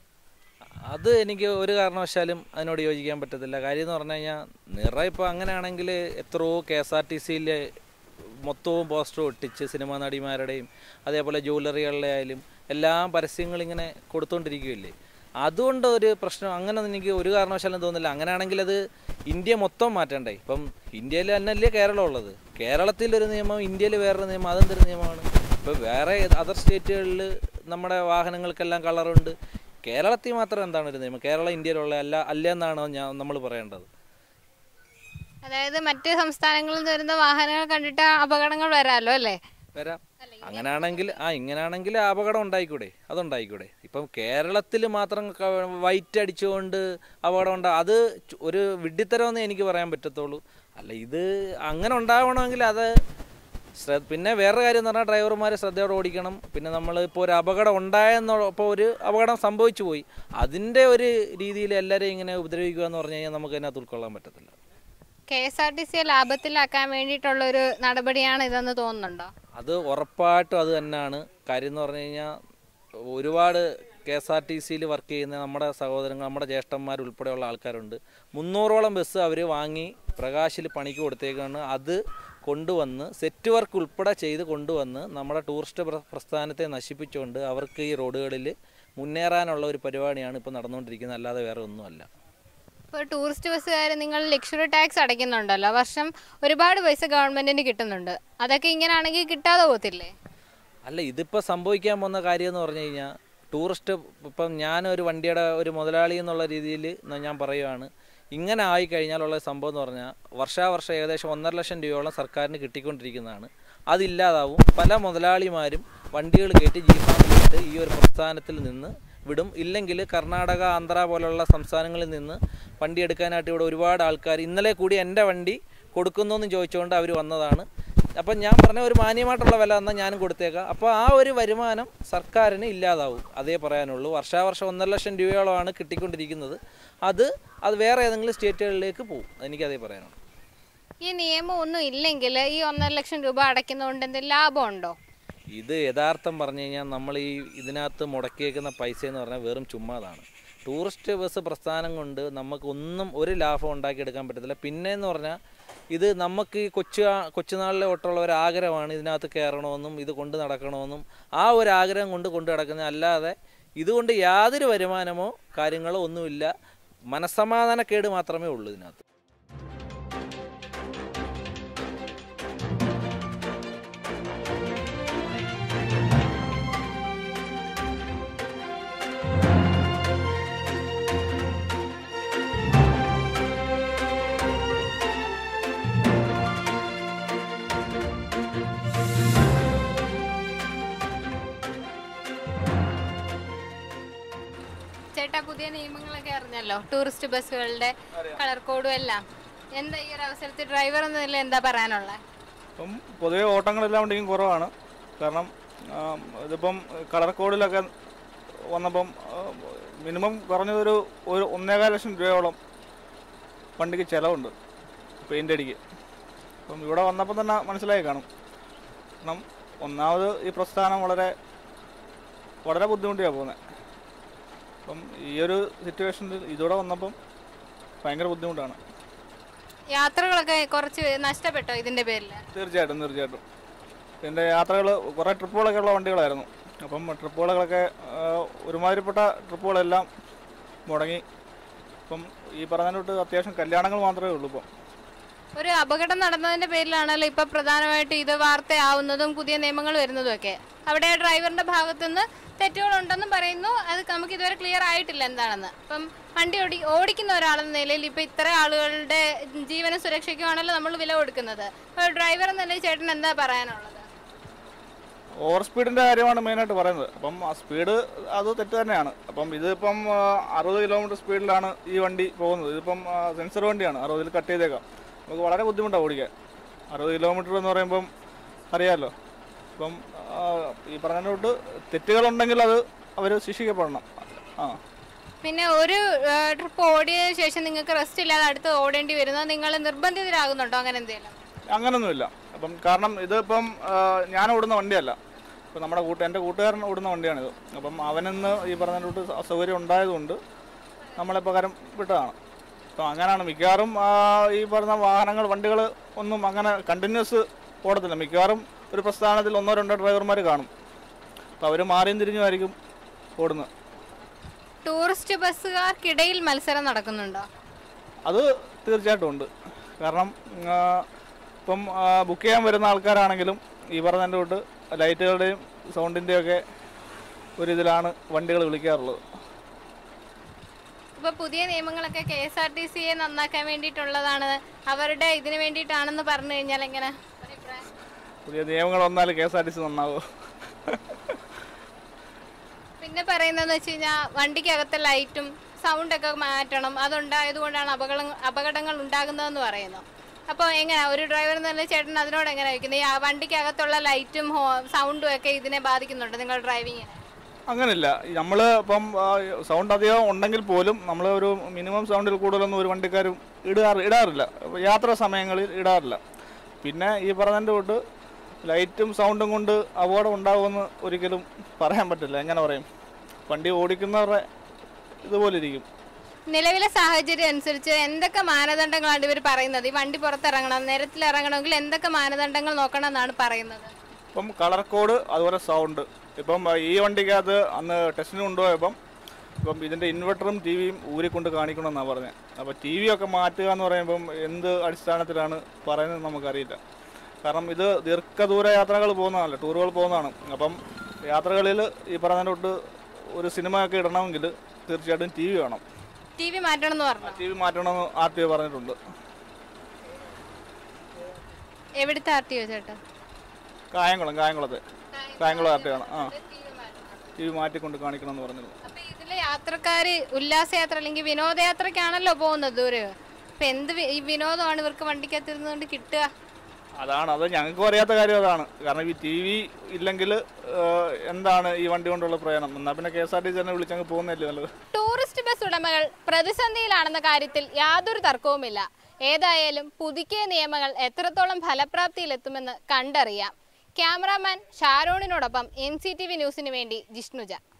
Speaker 3: അത് എനിക്ക് ഒരു കാരണവശാലും അതിനോട് യോജിക്കാൻ പറ്റത്തില്ല. കാര്യം എന്ന് പറഞ്ഞു കഴിഞ്ഞാൽ നിറം ഇപ്പോൾ അങ്ങനെയാണെങ്കിൽ എത്രയോ കെ എസ് ആർ ടി സിയിൽ മൊത്തവും പോസ്റ്ററും ഒട്ടിച്ച് സിനിമാ നടിമാരുടെയും അതേപോലെ ജ്വല്ലറികളുടെ ആയാലും എല്ലാം പരസ്യങ്ങളിങ്ങനെ കൊടുത്തുകൊണ്ടിരിക്കുകയില്ലേ. അതുകൊണ്ട് ഒരു പ്രശ്നം അങ്ങനെ എനിക്ക് ഒരു കാരണവശാലും തോന്നുന്നില്ല. അങ്ങനെയാണെങ്കിൽ അത് ഇന്ത്യ മൊത്തം മാറ്റണ്ടേ. ഇപ്പം ഇന്ത്യയിൽ തന്നെയല്ലേ കേരളം ഉള്ളത്, കേരളത്തിലൊരു നിയമം ഇന്ത്യയിൽ വേറൊരു നിയമം, അതെന്തൊരു നിയമമാണ്? ഇപ്പോൾ വേറെ അതർ സ്റ്റേറ്റുകളിൽ നമ്മുടെ വാഹനങ്ങൾക്കെല്ലാം കളറുണ്ട്, കേരളത്തിൽ മാത്രം എന്താണ് ഒരു നിയമം? കേരളം ഇന്ത്യയിലുള്ള അല്ല അല്ല എന്നാണോ ഞാൻ നമ്മൾ പറയേണ്ടത്?
Speaker 1: അതായത് മറ്റ് സംസ്ഥാനങ്ങളിൽ നിന്ന് വരുന്ന വാഹനങ്ങൾ കണ്ടിട്ട് അപകടങ്ങൾ വരാമല്ലോ അല്ലേ?
Speaker 3: വരാം. അങ്ങനെയാണെങ്കിൽ ആ ഇങ്ങനെയാണെങ്കിൽ അപകടം ഉണ്ടായിക്കൂടെ? അതുണ്ടായിക്കൂടെ? ഇപ്പം കേരളത്തിൽ മാത്രം വൈറ്റ് അടിച്ചുകൊണ്ട് അപകടം ഉണ്ടാ, അത് ഒരു വിഡ്ഢിത്തരമെന്നേ എനിക്ക് പറയാൻ പറ്റത്തുള്ളൂ. അല്ല, ഇത് അങ്ങനെ ഉണ്ടാവണമെങ്കിൽ അത് ശ്രദ്ധ. പിന്നെ വേറൊരു കാര്യം എന്ന് പറഞ്ഞാൽ ഡ്രൈവർമാർ ശ്രദ്ധയോടെ ഓടിക്കണം. പിന്നെ നമ്മൾ ഇപ്പോൾ ഒരു അപകടം ഉണ്ടായെന്നപ്പോൾ ഒരു അപകടം സംഭവിച്ചു പോയി, അതിൻ്റെ ഒരു രീതിയിൽ എല്ലാവരെയും ഇങ്ങനെ ഉപദ്രവിക്കുക എന്ന് പറഞ്ഞു കഴിഞ്ഞാൽ നമുക്ക് അതിനകത്ത് ഉൾക്കൊള്ളാൻ പറ്റത്തില്ല.
Speaker 1: കെ എസ് ആർ ടി സിയെ ലാഭത്തിലാക്കാൻ വേണ്ടിയിട്ടുള്ള ഒരു നടപടിയാണ് ഇതെന്ന് തോന്നുന്നുണ്ടോ?
Speaker 3: അത് ഉറപ്പായിട്ടും അത് തന്നെയാണ്. കാര്യം എന്ന് പറഞ്ഞു കഴിഞ്ഞാൽ ഒരുപാട് കെ എസ് ആർ ടി സിയിൽ വർക്ക് ചെയ്യുന്ന നമ്മുടെ സഹോദരങ്ങൾ, നമ്മുടെ ജ്യേഷ്ഠന്മാർ ഉൾപ്പെടെയുള്ള ആൾക്കാരുണ്ട്. മുന്നൂറോളം ബസ് അവർ വാങ്ങി പ്രകാശിൽ പണിക്ക് കൊടുത്തേക്കാണ്. അത് കൊണ്ടുവന്ന് സെറ്റ് വർക്ക് ഉൾപ്പെടെ ചെയ്ത് കൊണ്ടുവന്ന് നമ്മുടെ ടൂറിസ്റ്റ് പ്രസ്ഥാനത്തെ നശിപ്പിച്ചുകൊണ്ട് അവർക്ക് ഈ റോഡുകളിൽ മുന്നേറാനുള്ള ഒരു പരിപാടിയാണ് ഇപ്പോൾ നടന്നുകൊണ്ടിരിക്കുന്നത്, അല്ലാതെ വേറെ ഒന്നുമല്ല.
Speaker 1: ഇപ്പോൾ ടൂറിസ്റ്റ് ബസ്സുകാർ നിങ്ങൾ ലക്ഷറി ടാക്സ് അടയ്ക്കുന്നുണ്ടല്ലോ, വർഷം ഒരുപാട് പൈസ ഗവൺമെൻറ്റിന് കിട്ടുന്നുണ്ട്, അതൊക്കെ ഇങ്ങനെയാണെങ്കിൽ കിട്ടാതെ പോകത്തില്ലേ?
Speaker 3: അല്ല, ഇതിപ്പോൾ സംഭവിക്കാൻ പോകുന്ന കാര്യം എന്ന് പറഞ്ഞു കഴിഞ്ഞാൽ ടൂറിസ്റ്റ് ഇപ്പം ഞാനൊരു വണ്ടിയുടെ ഒരു മുതലാളി എന്നുള്ള രീതിയിൽ ഞാൻ പറയുകയാണ്, ഇങ്ങനെ ആയിക്കഴിഞ്ഞാലുള്ള സംഭവം എന്ന് പറഞ്ഞാൽ വർഷാവർഷം ഏകദേശം ഒന്നര ലക്ഷം രൂപയോളം സർക്കാരിന് കിട്ടിക്കൊണ്ടിരിക്കുന്നതാണ്. അതില്ലാതാവും. പല മുതലാളിമാരും വണ്ടികൾ കയറ്റി ജീപ്പാൻ കയറ്റി ഈ ഒരു പ്രസ്ഥാനത്തിൽ നിന്ന് വിടും. ഇല്ലെങ്കിൽ കർണാടക, ആന്ധ്ര പോലുള്ള സംസ്ഥാനങ്ങളിൽ നിന്ന് വണ്ടി എടുക്കാനായിട്ട് ഇവിടെ ഒരുപാട് ആൾക്കാർ ഇന്നലെ കൂടി എൻ്റെ വണ്ടി കൊടുക്കുന്നു എന്ന് ചോദിച്ചുകൊണ്ട് അവർ വന്നതാണ്. അപ്പം ഞാൻ പറഞ്ഞ ഒരു മാന്യമായിട്ടുള്ള വില എന്നാൽ ഞാനും കൊടുത്തേക്കാം. അപ്പോൾ ആ ഒരു വരുമാനം സർക്കാരിന് ഇല്ലാതാവും. അതേ പറയാനുള്ളൂ. വർഷാവർഷം ഒന്നര ലക്ഷം രൂപയോളമാണ് കിട്ടിക്കൊണ്ടിരിക്കുന്നത്. അത് അത് വേറെ ഏതെങ്കിലും സ്റ്റേറ്റുകളിലേക്ക് പോകും. എനിക്കതേ പറയാനുള്ളൂ.
Speaker 1: ഈ നിയമം ഒന്നും ഇല്ലെങ്കിൽ ഈ ഒന്നര ലക്ഷം രൂപ അടയ്ക്കുന്നതുകൊണ്ട് എന്തെങ്കിലും ലാഭമുണ്ടോ?
Speaker 3: ഇത് യഥാർത്ഥം പറഞ്ഞു കഴിഞ്ഞാൽ നമ്മൾ ഈ ഇതിനകത്ത് മുടക്കിയേക്കുന്ന പൈസ എന്ന് പറഞ്ഞാൽ വെറും ചുമ്മാതാണ്. ടൂറിസ്റ്റ് ബസ് പ്രസ്ഥാനം കൊണ്ട് നമുക്കൊന്നും ഒരു ലാഭം ഉണ്ടാക്കിയെടുക്കാൻ പറ്റത്തില്ല. പിന്നെ എന്ന് പറഞ്ഞാൽ ഇത് നമുക്ക് ഈ കൊച്ചു കൊച്ചുനാളിലെ തൊട്ടുള്ള ഒരു ആഗ്രഹമാണ് ഇതിനകത്ത് കയറണമെന്നും ഇത് കൊണ്ട് നടക്കണമെന്നും ആ ഒരു ആഗ്രഹം കൊണ്ട് കൊണ്ടു നടക്കുന്നത്. അല്ലാതെ ഇതുകൊണ്ട് യാതൊരു വരുമാനമോ കാര്യങ്ങളോ ഒന്നുമില്ല. മനസ്സമാധാനക്കേട് മാത്രമേ ഉള്ളൂ ഇതിനകത്ത്.
Speaker 1: ചേട്ടാ, പുതിയ നിയമങ്ങളൊക്കെ അറിഞ്ഞല്ലോ, ടൂറിസ്റ്റ് ബസ്സുകളുടെ കളർ കോഡും എല്ലാം. എന്താ ഈ ഒരു അവസരത്തിൽ ഡ്രൈവർ എന്ന നിലയിൽ എന്താ പറയാനുള്ളത്?
Speaker 4: ഇപ്പം പൊതുവെ ഓട്ടങ്ങളെല്ലാം ഉണ്ടെങ്കിലും കുറവാണ്. കാരണം ഇതിപ്പം കളർ കോഡിലൊക്കെ വന്നപ്പം മിനിമം കുറഞ്ഞതൊരു ഒരു ഒന്നേകാൽ ലക്ഷം രൂപയോളം വണ്ടിക്ക് ചിലവുണ്ട് പെയിൻ്റ് അടിക്ക്. അപ്പം ഇവിടെ വന്നപ്പോൾ തന്നെ മനസ്സിലായി കാണും. കാരണം ഒന്നാമത് ഈ പ്രസ്ഥാനം വളരെ വളരെ ബുദ്ധിമുട്ടിയാണ് പോകുന്നത്. അപ്പം ഈ ഒരു സിറ്റുവേഷനിൽ ഇതോടെ വന്നപ്പം ഭയങ്കര ബുദ്ധിമുട്ടാണ്.
Speaker 1: യാത്രകളൊക്കെ കുറച്ച് നഷ്ടപ്പെട്ടോ ഇതിൻ്റെ പേരിൽ?
Speaker 4: തീർച്ചയായിട്ടും തീർച്ചയായിട്ടും എൻ്റെ യാത്രകൾ കുറേ ട്രിപ്പുകളൊക്കെ ഉള്ള വണ്ടികളായിരുന്നു. അപ്പം ട്രിപ്പുകളൊക്കെ ഒരുമാതിരിപ്പെട്ട ട്രിപ്പുകളെല്ലാം മുടങ്ങി. ഇപ്പം ഈ പറഞ്ഞതിനോട്ട് അത്യാവശ്യം കല്യാണങ്ങൾ മാത്രമേ ഉള്ളൂ. ഇപ്പം
Speaker 1: ഒരു അപകടം നടന്നതിൻ്റെ പേരിലാണല്ലോ ഇപ്പോൾ പ്രധാനമായിട്ട് ഇത് വാർത്തയാവുന്നതും പുതിയ നിയമങ്ങൾ വരുന്നതും ഒക്കെ. അവിടെ ഡ്രൈവറിൻ്റെ ഭാഗത്തുനിന്ന് തെറ്റുകളുണ്ടെന്നും പറയുന്നു. അത് നമുക്ക് ഇതുവരെ ക്ലിയർ ആയിട്ടില്ല എന്താണെന്ന്. അപ്പം വണ്ടി ഓടി ഓടിക്കുന്ന ഒരാളെന്ന നിലയിൽ ഇപ്പം ഇത്ര ആളുകളുടെ ജീവനും സുരക്ഷയ്ക്കുമാണല്ലോ നമ്മൾ വില കൊടുക്കുന്നത്. അപ്പോൾ ഡ്രൈവർ എന്ന നിലയിൽ ചേട്ടൻ എന്താ പറയാനുള്ളത്?
Speaker 4: ഓവർ സ്പീഡിൻ്റെ കാര്യമാണ് മെയിനായിട്ട് പറയുന്നത്. അപ്പം ആ സ്പീഡ് അത് തെറ്റ് തന്നെയാണ്. അപ്പം ഇതിപ്പം അറുപത് കിലോമീറ്റർ സ്പീഡിലാണ് ഈ വണ്ടി പോകുന്നത്. ഇതിപ്പം സെൻസർ വണ്ടിയാണ്, അറുപതിൽ കട്ട് ചെയ്തേക്കാം. നമുക്ക് വളരെ ബുദ്ധിമുട്ടാണ് ഓടിക്കാൻ. അറുപത് കിലോമീറ്റർ എന്ന് പറയുമ്പം അറിയാമല്ലോ. ഇപ്പം ഈ പറഞ്ഞ തെറ്റുകളുണ്ടെങ്കിൽ അത് അവർ ശിക്ഷിക്കപ്പെടണം. ആ
Speaker 1: പിന്നെ ഒരു ട്രിപ്പ് ഓടിയതിനു ശേഷം നിങ്ങൾക്ക് റെസ്റ്റ് ഇല്ലാതെ അടുത്ത് ഓടേണ്ടി വരുന്നത് നിങ്ങൾ നിർബന്ധിതരാകുന്നുണ്ടോ? അങ്ങനെ എന്തെങ്കിലും?
Speaker 4: അങ്ങനൊന്നുമില്ല. അപ്പം കാരണം ഇതിപ്പം ഞാൻ ഓടുന്ന വണ്ടിയല്ല. ഇപ്പം നമ്മുടെ കൂട്ട് എൻ്റെ കൂട്ടുകാരൻ ഓടുന്ന വണ്ടിയാണിത്. അപ്പം അവനെന്ന് ഈ പറഞ്ഞ റൂട്ട് അസൗകര്യം ഉണ്ടായതുകൊണ്ട് നമ്മളെ പകരം വിട്ടതാണ്. അപ്പം അങ്ങനെയാണ് മിക്കവാറും ഈ പറഞ്ഞ വാഹനങ്ങൾ വണ്ടികൾ ഒന്നും അങ്ങനെ കണ്ടിന്യൂസ് ഓടത്തില്ല. മിക്കവാറും ഒരു പ്രസ്ഥാനത്തിൽ ഒന്നോ രണ്ടോ ഡ്രൈവർമാർ കാണും. അപ്പോൾ അവർ മാറിയും തിരിഞ്ഞുമായിരിക്കും ഓടുന്നത്.
Speaker 1: ടൂറിസ്റ്റ് ബസ്സുകാർക്കിടയിൽ മത്സരം നടക്കുന്നുണ്ടോ?
Speaker 4: അത് തീർച്ചയായിട്ടും ഉണ്ട്. കാരണം ഇപ്പം ബുക്ക് ചെയ്യാൻ വരുന്ന ആൾക്കാരാണെങ്കിലും ഈ പറഞ്ഞതിൻ്റെ തൊട്ട് ലൈറ്റുകളുടെയും സൗണ്ടിൻ്റെയൊക്കെ ഒരിതിലാണ് വണ്ടികൾ വിളിക്കാറുള്ളത്.
Speaker 1: ഇപ്പോൾ പുതിയ നിയമങ്ങളൊക്കെ കെ എസ് ആർ ടി സിയെ നന്നാക്കാൻ വേണ്ടിയിട്ടുള്ളതാണ്, അവരുടെ ഇതിന് വേണ്ടിയിട്ടാണെന്ന് പറഞ്ഞു കഴിഞ്ഞാൽ എങ്ങനെ?
Speaker 4: പുതിയ നിയമങ്ങൾ വന്നാൽ K S R T C നന്നാവോ?
Speaker 1: പിന്നെ പറയുന്നതെന്ന് വെച്ച് കഴിഞ്ഞാൽ വണ്ടിക്കകത്തെ ലൈറ്റും സൗണ്ടൊക്കെ മാറ്റണം. അതുണ്ടായതുകൊണ്ടാണ് അപകട അപകടങ്ങൾ ഉണ്ടാകുന്നതെന്ന് പറയുന്നു. അപ്പോൾ എങ്ങനെ ഒരു ഡ്രൈവർ എന്ന് പറഞ്ഞാൽ ചേട്ടൻ അതിനോട് എങ്ങനെ വയ്ക്കുന്നത്? ഈ വണ്ടിക്കകത്തുള്ള ലൈറ്റും സൗണ്ടും ഒക്കെ ഇതിനെ ബാധിക്കുന്നുണ്ട് നിങ്ങൾ ഡ്രൈവിങ്ങിന്?
Speaker 4: അങ്ങനെയില്ല. നമ്മൾ ഇപ്പം സൗണ്ട് അധികം ഉണ്ടെങ്കിൽ പോലും നമ്മൾ ഒരു മിനിമം സൗണ്ടിൽ കൂടുതലൊന്നും ഒരു വണ്ടിക്കാരും ഇടാറ് ഇടാറില്ല യാത്രാ സമയങ്ങളിൽ ഇടാറില്ല. പിന്നെ ഈ പറഞ്ഞതിൻ്റെ തൊട്ട് ലൈറ്റും സൗണ്ടും കൊണ്ട് അപകടം ഉണ്ടാകുമെന്ന് ഒരിക്കലും പറയാൻ പറ്റില്ല. എങ്ങനെ പറയും? വണ്ടി ഓടിക്കുന്നവരുടെ ഇതുപോലെ ഇരിക്കും.
Speaker 1: നിലവിലെ സാഹചര്യം അനുസരിച്ച് എന്തൊക്കെ മാനദണ്ഡങ്ങളാണ് ഇവർ പറയുന്നത്? ഈ വണ്ടി പുറത്തിറങ്ങണം, നിരത്തിലിറങ്ങണമെങ്കിൽ എന്തൊക്കെ മാനദണ്ഡങ്ങൾ നോക്കണം എന്നാണ് പറയുന്നത്?
Speaker 4: ഇപ്പം കളർ കോഡ്, അതുപോലെ സൗണ്ട്. ഇപ്പം ഈ വണ്ടിക്കകത്ത് അന്ന് ടെസ്റ്റിന് കൊണ്ടുപോയപ്പം ഇപ്പം ഇതിൻ്റെ ഇൻവെർട്ടറും ടി വിയും ഊരിക്കൊണ്ട് കാണിക്കണമെന്നാണ് പറഞ്ഞത്. അപ്പോൾ ടി വി ഒക്കെ മാറ്റുക എന്ന് പറയുമ്പം എന്ത് അടിസ്ഥാനത്തിലാണ് പറയുന്നത് നമുക്കറിയില്ല. കാരണം ഇത് ദീർഘദൂര യാത്രകൾ പോകുന്നതാണല്ലോ, ടൂറുകൾ പോകുന്നതാണ്. അപ്പം യാത്രകളിൽ ഈ പറഞ്ഞതിനോട്ട് ഒരു സിനിമ ഒക്കെ ഇടണമെങ്കിൽ തീർച്ചയായിട്ടും ടി വി വേണം.
Speaker 1: ടി വി മാറ്റണം എന്ന് പറഞ്ഞു.
Speaker 4: ടി വി മാറ്റണമെന്ന് ആർ ടി ഒ പറഞ്ഞിട്ടുണ്ട്.
Speaker 1: എവിടുത്തെ ആർ ടി ഒ ചേട്ടാ?
Speaker 4: കായംകുളം കായംകുളത്തെ കായംകുളം ആർ ടി ഒ ആണ്. ആ ടി വി മാറ്റിക്കൊണ്ട് കാണിക്കണം എന്ന് പറഞ്ഞിരുന്നു.
Speaker 1: അപ്പൊ ഇതിലെ യാത്രക്കാര് ഉല്ലാസയാത്ര അല്ലെങ്കിൽ വിനോദയാത്രക്കാണല്ലോ പോകുന്നത് ദൂരെ. അപ്പൊ എന്ത് ഈ വിനോദമാണ് ഇവർക്ക് വണ്ടിക്കകത്തിരുന്നുകൊണ്ട് കിട്ടുക?
Speaker 4: അതാണ്, അത് ഞങ്ങൾക്കും അറിയാത്ത കാര്യം അതാണ്. കാരണം ഈ ടി വി ഇല്ലെങ്കിൽ എന്താണ് ഈ വണ്ടി കൊണ്ടുള്ള പ്രയാണം? എന്നാൽ പിന്നെ K S R T C തന്നെ വിളിച്ചങ്ങ് പോകുന്നല്ലേ നല്ലത്.
Speaker 1: ടൂറിസ്റ്റ് ബസ് ഉടമകൾ പ്രതിസന്ധിയിലാണെന്ന കാര്യത്തിൽ യാതൊരു തർക്കവുമില്ല. ഏതായാലും പുതുക്കിയ നിയമങ്ങൾ എത്രത്തോളം ഫലപ്രാപ്തിയിലെത്തുമെന്ന് കണ്ടറിയാം. ക്യാമറാമാൻ ഷാരോണിനോടൊപ്പം എൻ സി ടി വി ന്യൂസിന് വേണ്ടി ജിഷ്ണുജ.